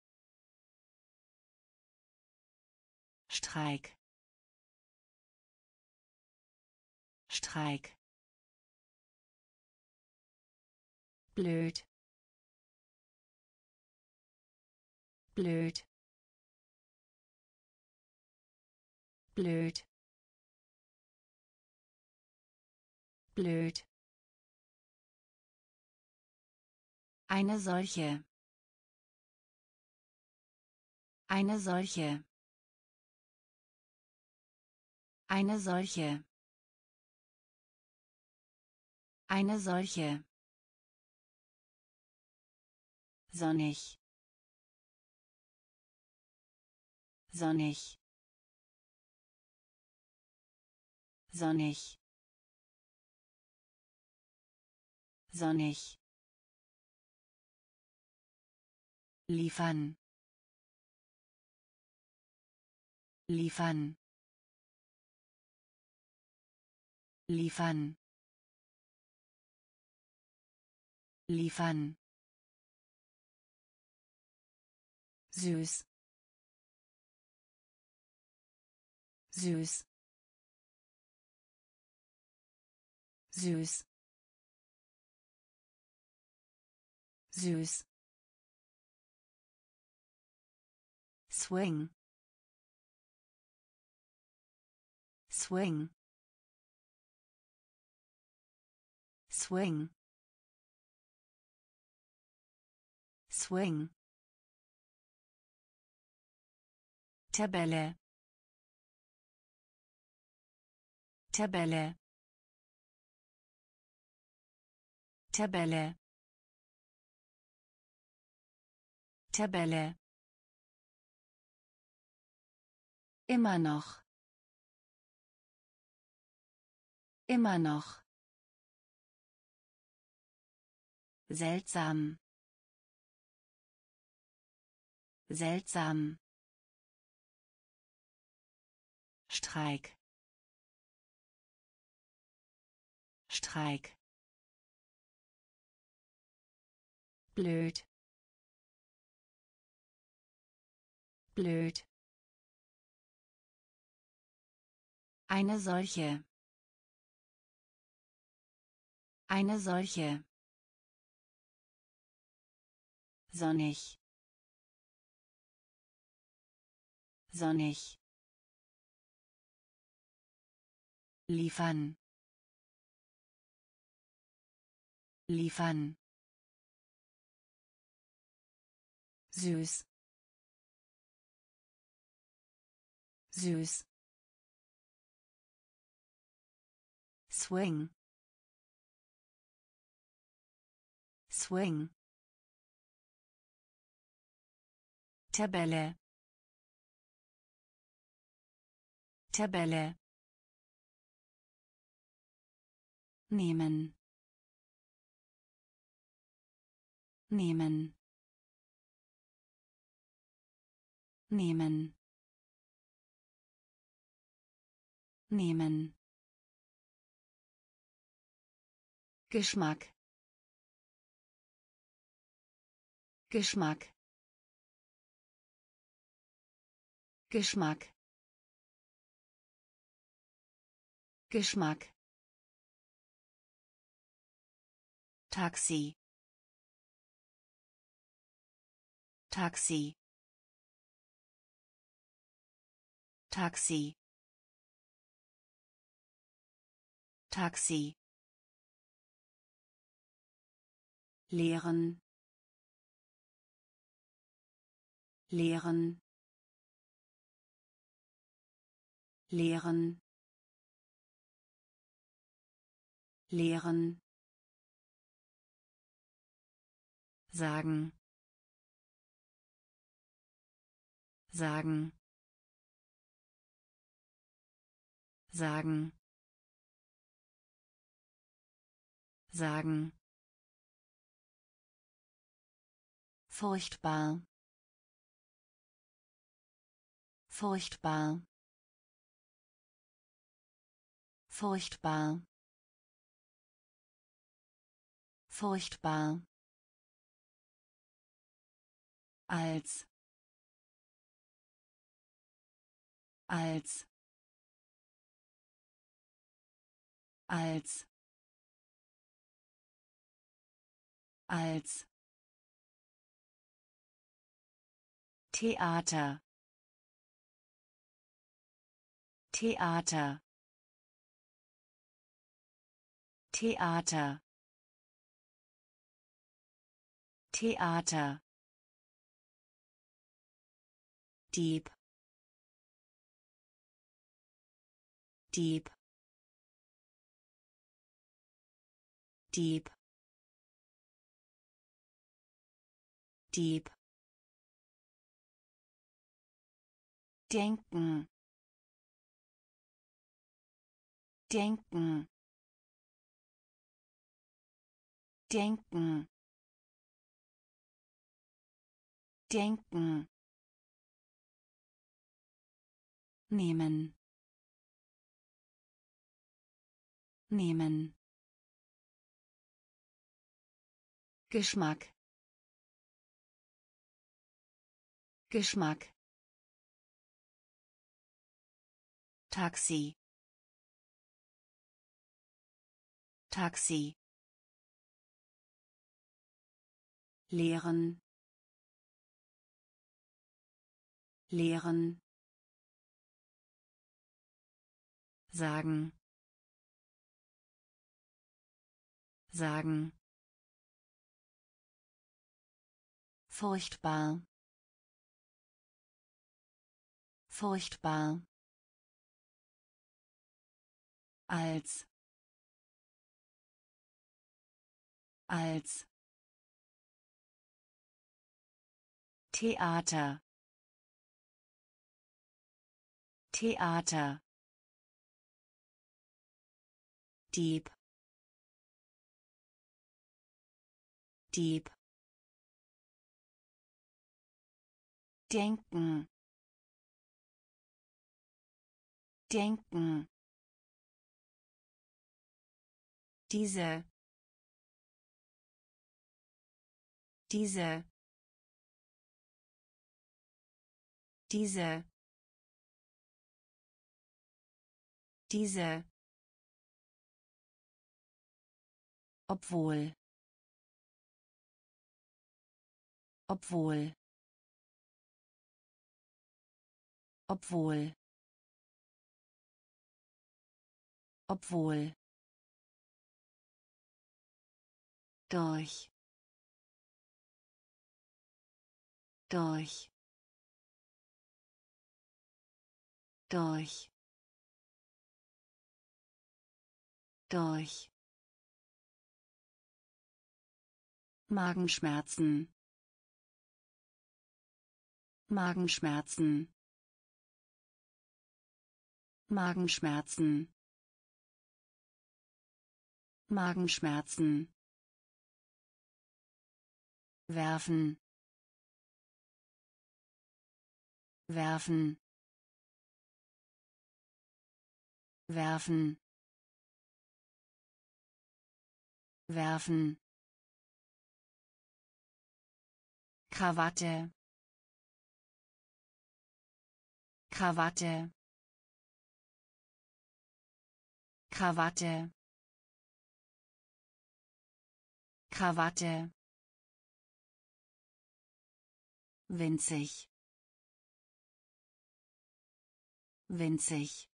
Streik, Streik, blöd, blöd, blöd, blöd, eine solche, eine solche, eine solche, eine solche, sonnig, sonnig, sonnig, sonnig, liefern, liefern, liefern, liefern, süß, süß, süß, süß, swing, swing, swing, swing, Tabelle, Tabelle, Tabelle, Tabelle, immer noch, immer noch, seltsam, seltsam, Streik, Streik, blöd, blöd. Eine solche. Eine solche. Sonnig. Sonnig. Liefern. Liefern. Süß. Süß. Swing. Swing. Tabelle. Tabelle. Nehmen. Nehmen. Nehmen. Nehmen. Geschmack. Geschmack. Geschmack. Geschmack. Taxi. Taxi. Taxi. Taxi. Lehren. Lehren. Lehren. Lehren. Sagen. Sagen. Sagen. Sagen. Furchtbar. Furchtbar. Furchtbar. Furchtbar. Als. Als. Als. Als. Theater. Theater. Theater. Theater. Dieb. Dieb. Dieb. Dieb. Denken. Denken. Denken. Denken. Nehmen. Nehmen. Geschmack. Geschmack. Taxi. Taxi. Lehren. Lehren. Sagen. Sagen. Furchtbar. Furchtbar. Als. Als. Theater. Theater. Dieb. Dieb. Denken. Denken. Diese. diese diese diese obwohl obwohl obwohl obwohl durch durch durch durch Magenschmerzen Magenschmerzen Magenschmerzen Magenschmerzen werfen werfen werfen werfen Krawatte Krawatte Krawatte Krawatte winzig winzig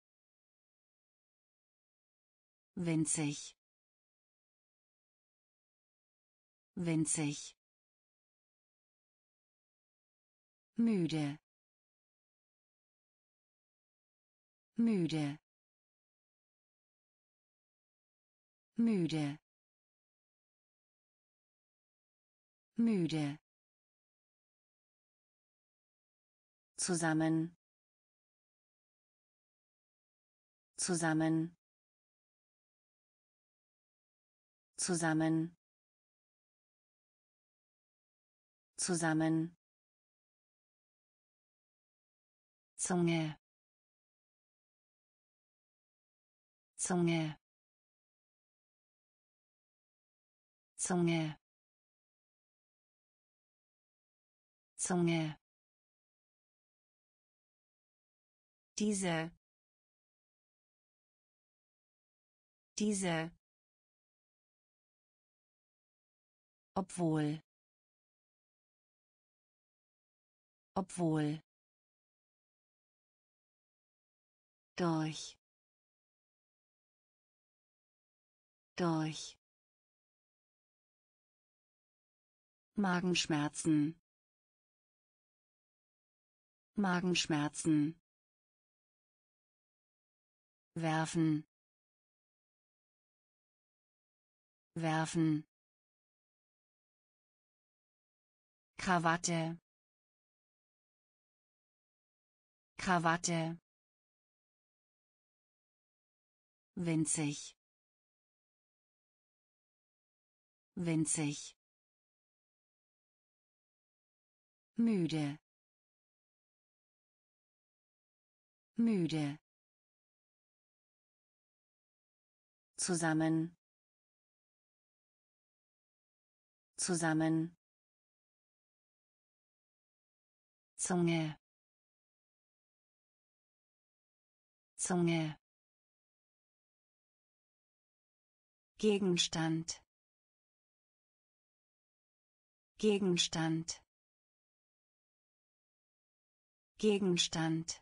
winzig winzig müde müde müde müde zusammen zusammen zusammen zusammen Zunge Zunge Zunge Zunge diese obwohl obwohl durch durch Magenschmerzen Magenschmerzen werfen werfen Krawatte Krawatte winzig winzig müde müde zusammen zusammen Zunge Zunge Gegenstand Gegenstand Gegenstand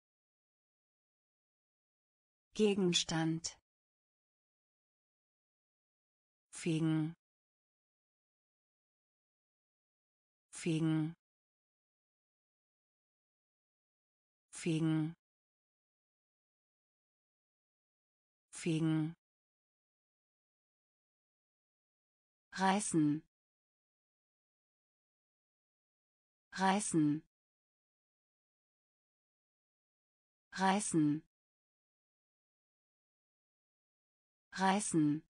Gegenstand fegen fegen fegen fegen reißen reißen reißen reißen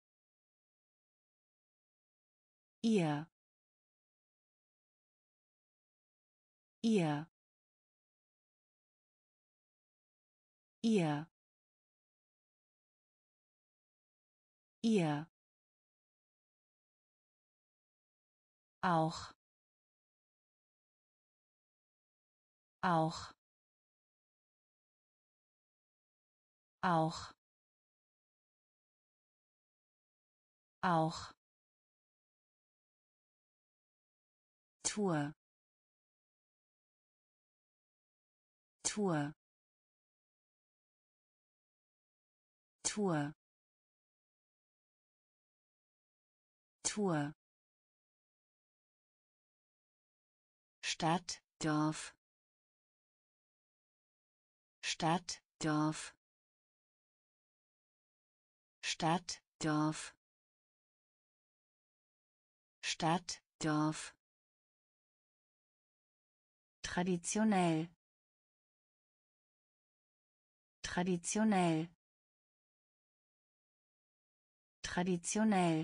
ihr ihr ihr ihr auch auch auch auch Tour Tour Tour Tour Stadt, Dorf, Stadt, Dorf, Stadt, Dorf, Stadt, Dorf. Traditionell, traditionell, traditionell,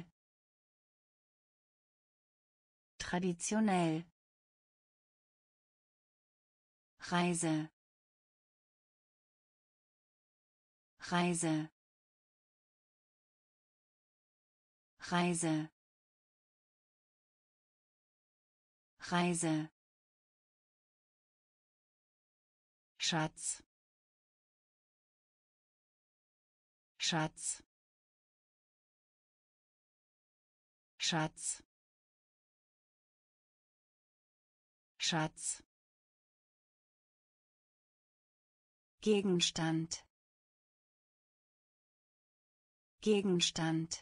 traditionell. Reise, Reise, Reise, Reise. Schatz, Schatz, Schatz, Schatz. Gegenstand, Gegenstand.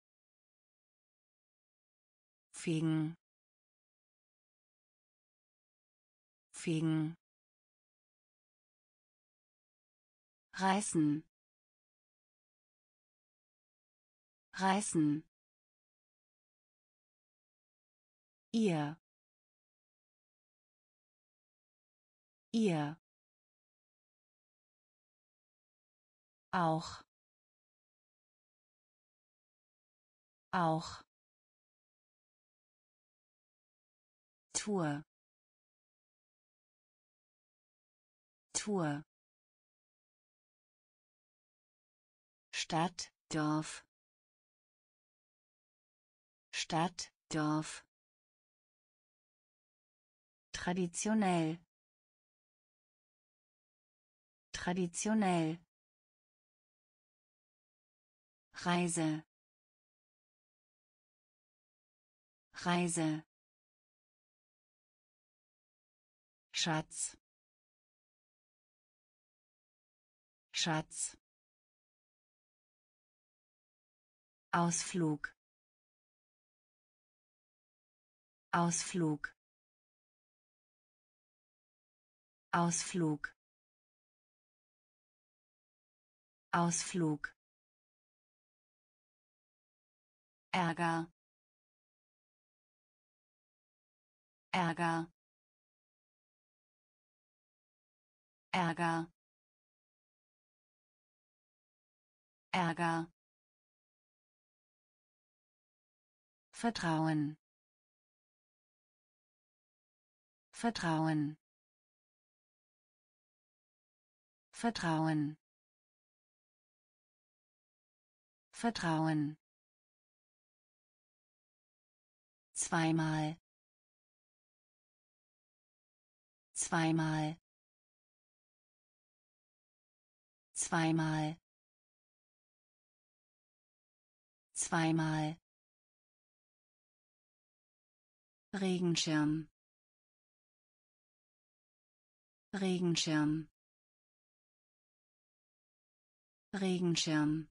Fegen, fegen. Reißen, reißen. Ihr, ihr. Auch, auch. Tour, Tour. Stadt, Dorf, Stadt, Dorf. Traditionell, traditionell. Reise, Reise. Schatz, Schatz. Ausflug, Ausflug, Ausflug, Ausflug. Ärger, Ärger, Ärger, Ärger. Vertrauen, Vertrauen, Vertrauen, Vertrauen. Zweimal, zweimal, zweimal, zweimal. Regenschirm, Regenschirm, Regenschirm,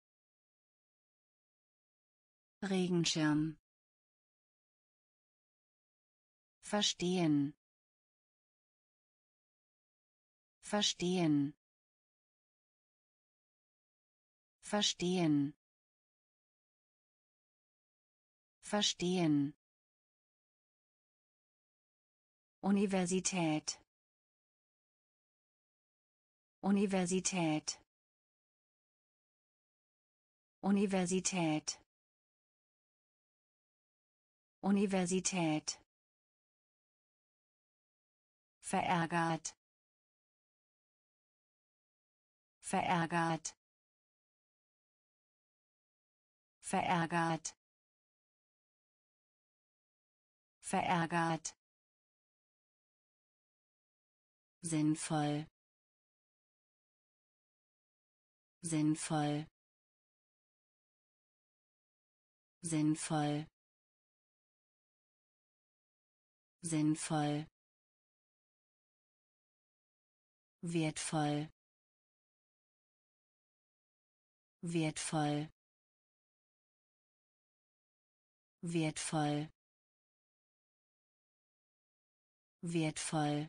Regenschirm. Verstehen, verstehen, verstehen, verstehen. Universität, Universität, Universität, Universität. Verärgert, verärgert, verärgert. verärgert, sinnvoll, sinnvoll, sinnvoll, sinnvoll, wertvoll, wertvoll, wertvoll, wertvoll,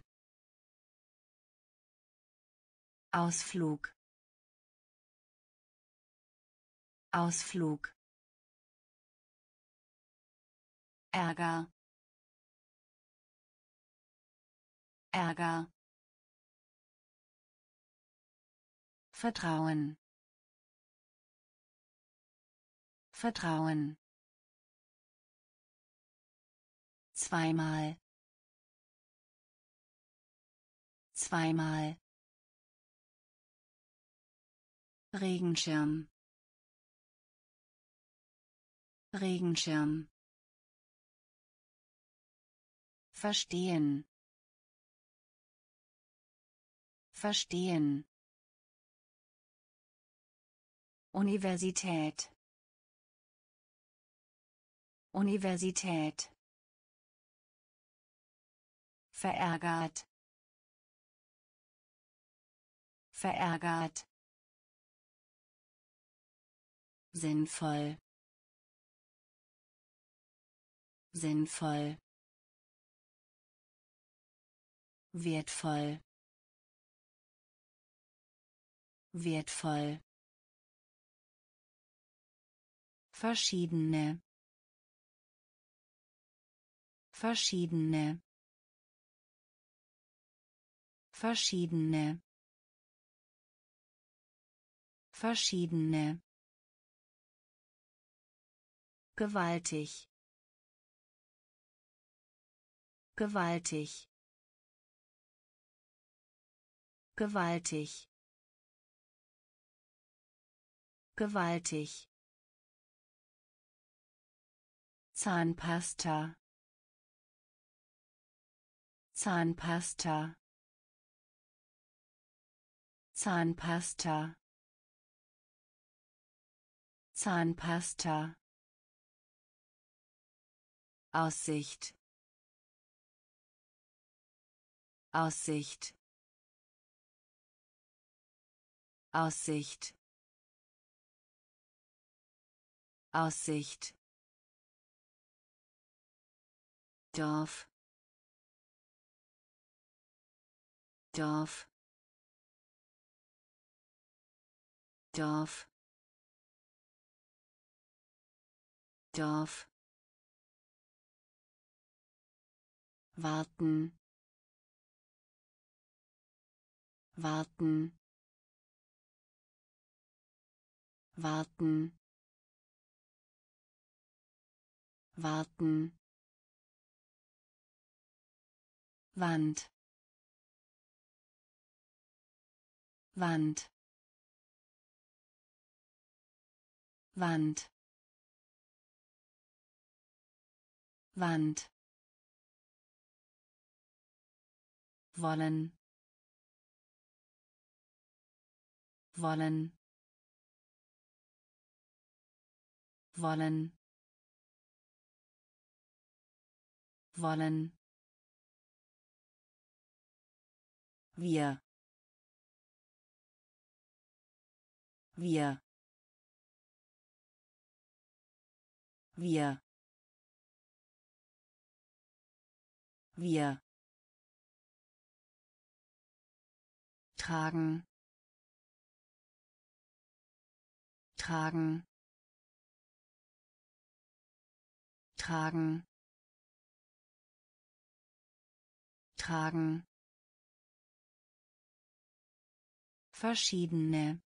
Ausflug, Ausflug, Ärger, Ärger, Vertrauen, Vertrauen, zweimal, zweimal, Regenschirm, Regenschirm, verstehen, verstehen, Universität, Universität, verärgert, verärgert, sinnvoll, sinnvoll, wertvoll, wertvoll, verschiedene, verschiedene, verschiedene, verschiedene, gewaltig, gewaltig, gewaltig, gewaltig, Zahnpasta, Zahnpasta, Zahnpasta, Zahnpasta, Aussicht, Aussicht, Aussicht, Aussicht, Dorf, Dorf, Dorf, Dorf, warten, warten, warten, warten, Wand, Wand, Wand, Wand, wollen, wollen, wollen, wollen, wir, wir, wir, wir, tragen, tragen, tragen, tragen, verschiedene,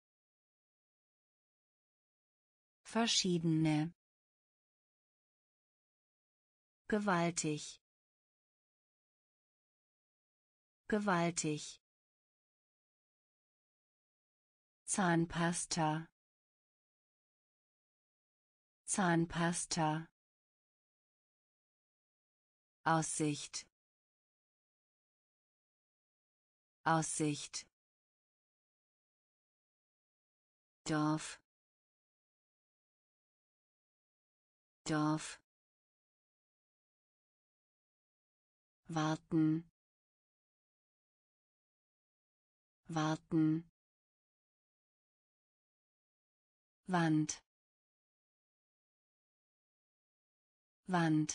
verschiedene, gewaltig, gewaltig, Zahnpasta, Zahnpasta, Aussicht. Aussicht. Dorf. Dorf. Warten. Warten. Wand. Wand.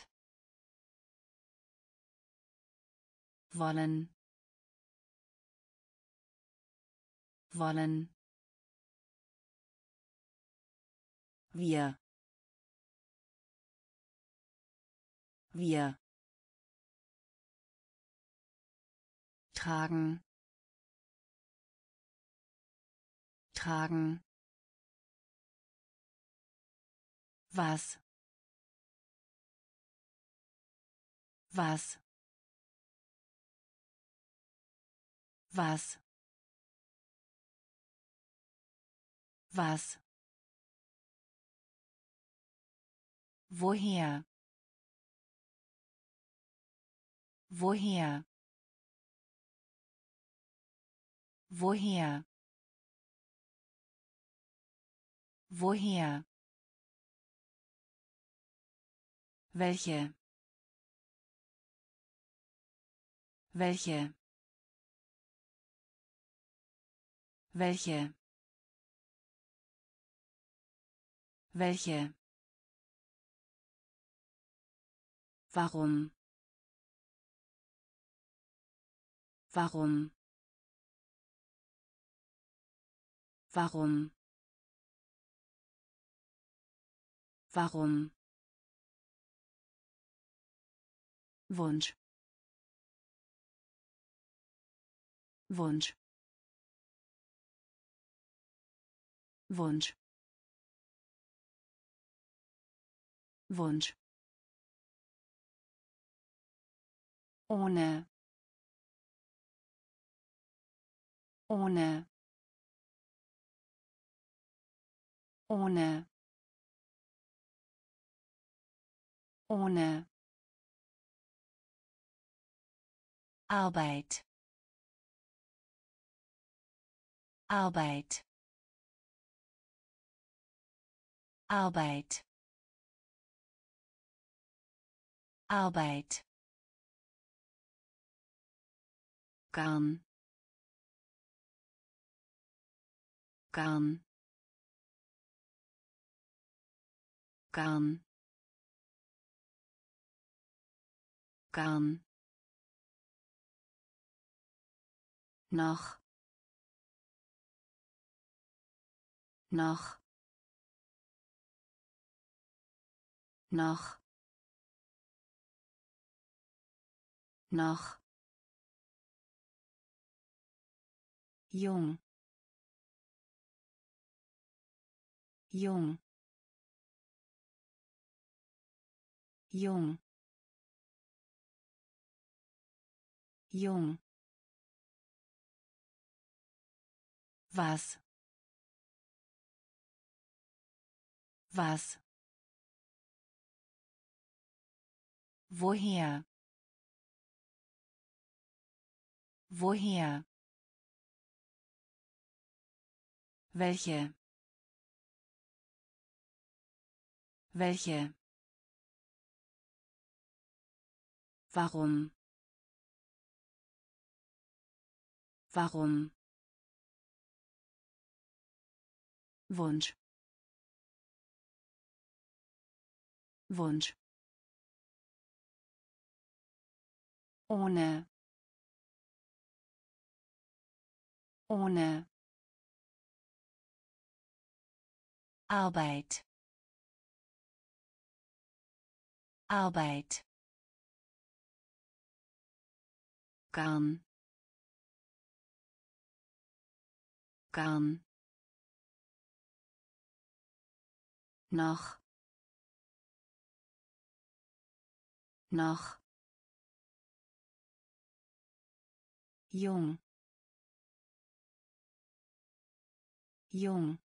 Wollen. Wollen. Wir. Wir. Tragen. Tragen. Was? Was? Was? Was? Woher? Woher? Woher? Woher? Welche? Welche? Welche? Welche? Warum? Warum? Warum? Warum? Wunsch. Wunsch. Wunsch. Wunsch. Ohne. Ohne. Ohne. Ohne. Arbeit. Arbeit. Arbeit. Arbeit. Garn. Garn. Garn. Garn. Noch. Noch. Noch. Noch. Jung. Jung. Jung. Jung. Was? Was? Woher? Woher? Welche? Welche? Warum? Warum? Wunsch. Wunsch. Ohne. Ohne. Arbeit. Arbeit. Garn. Garn. Noch. Noch. Jung. Jung.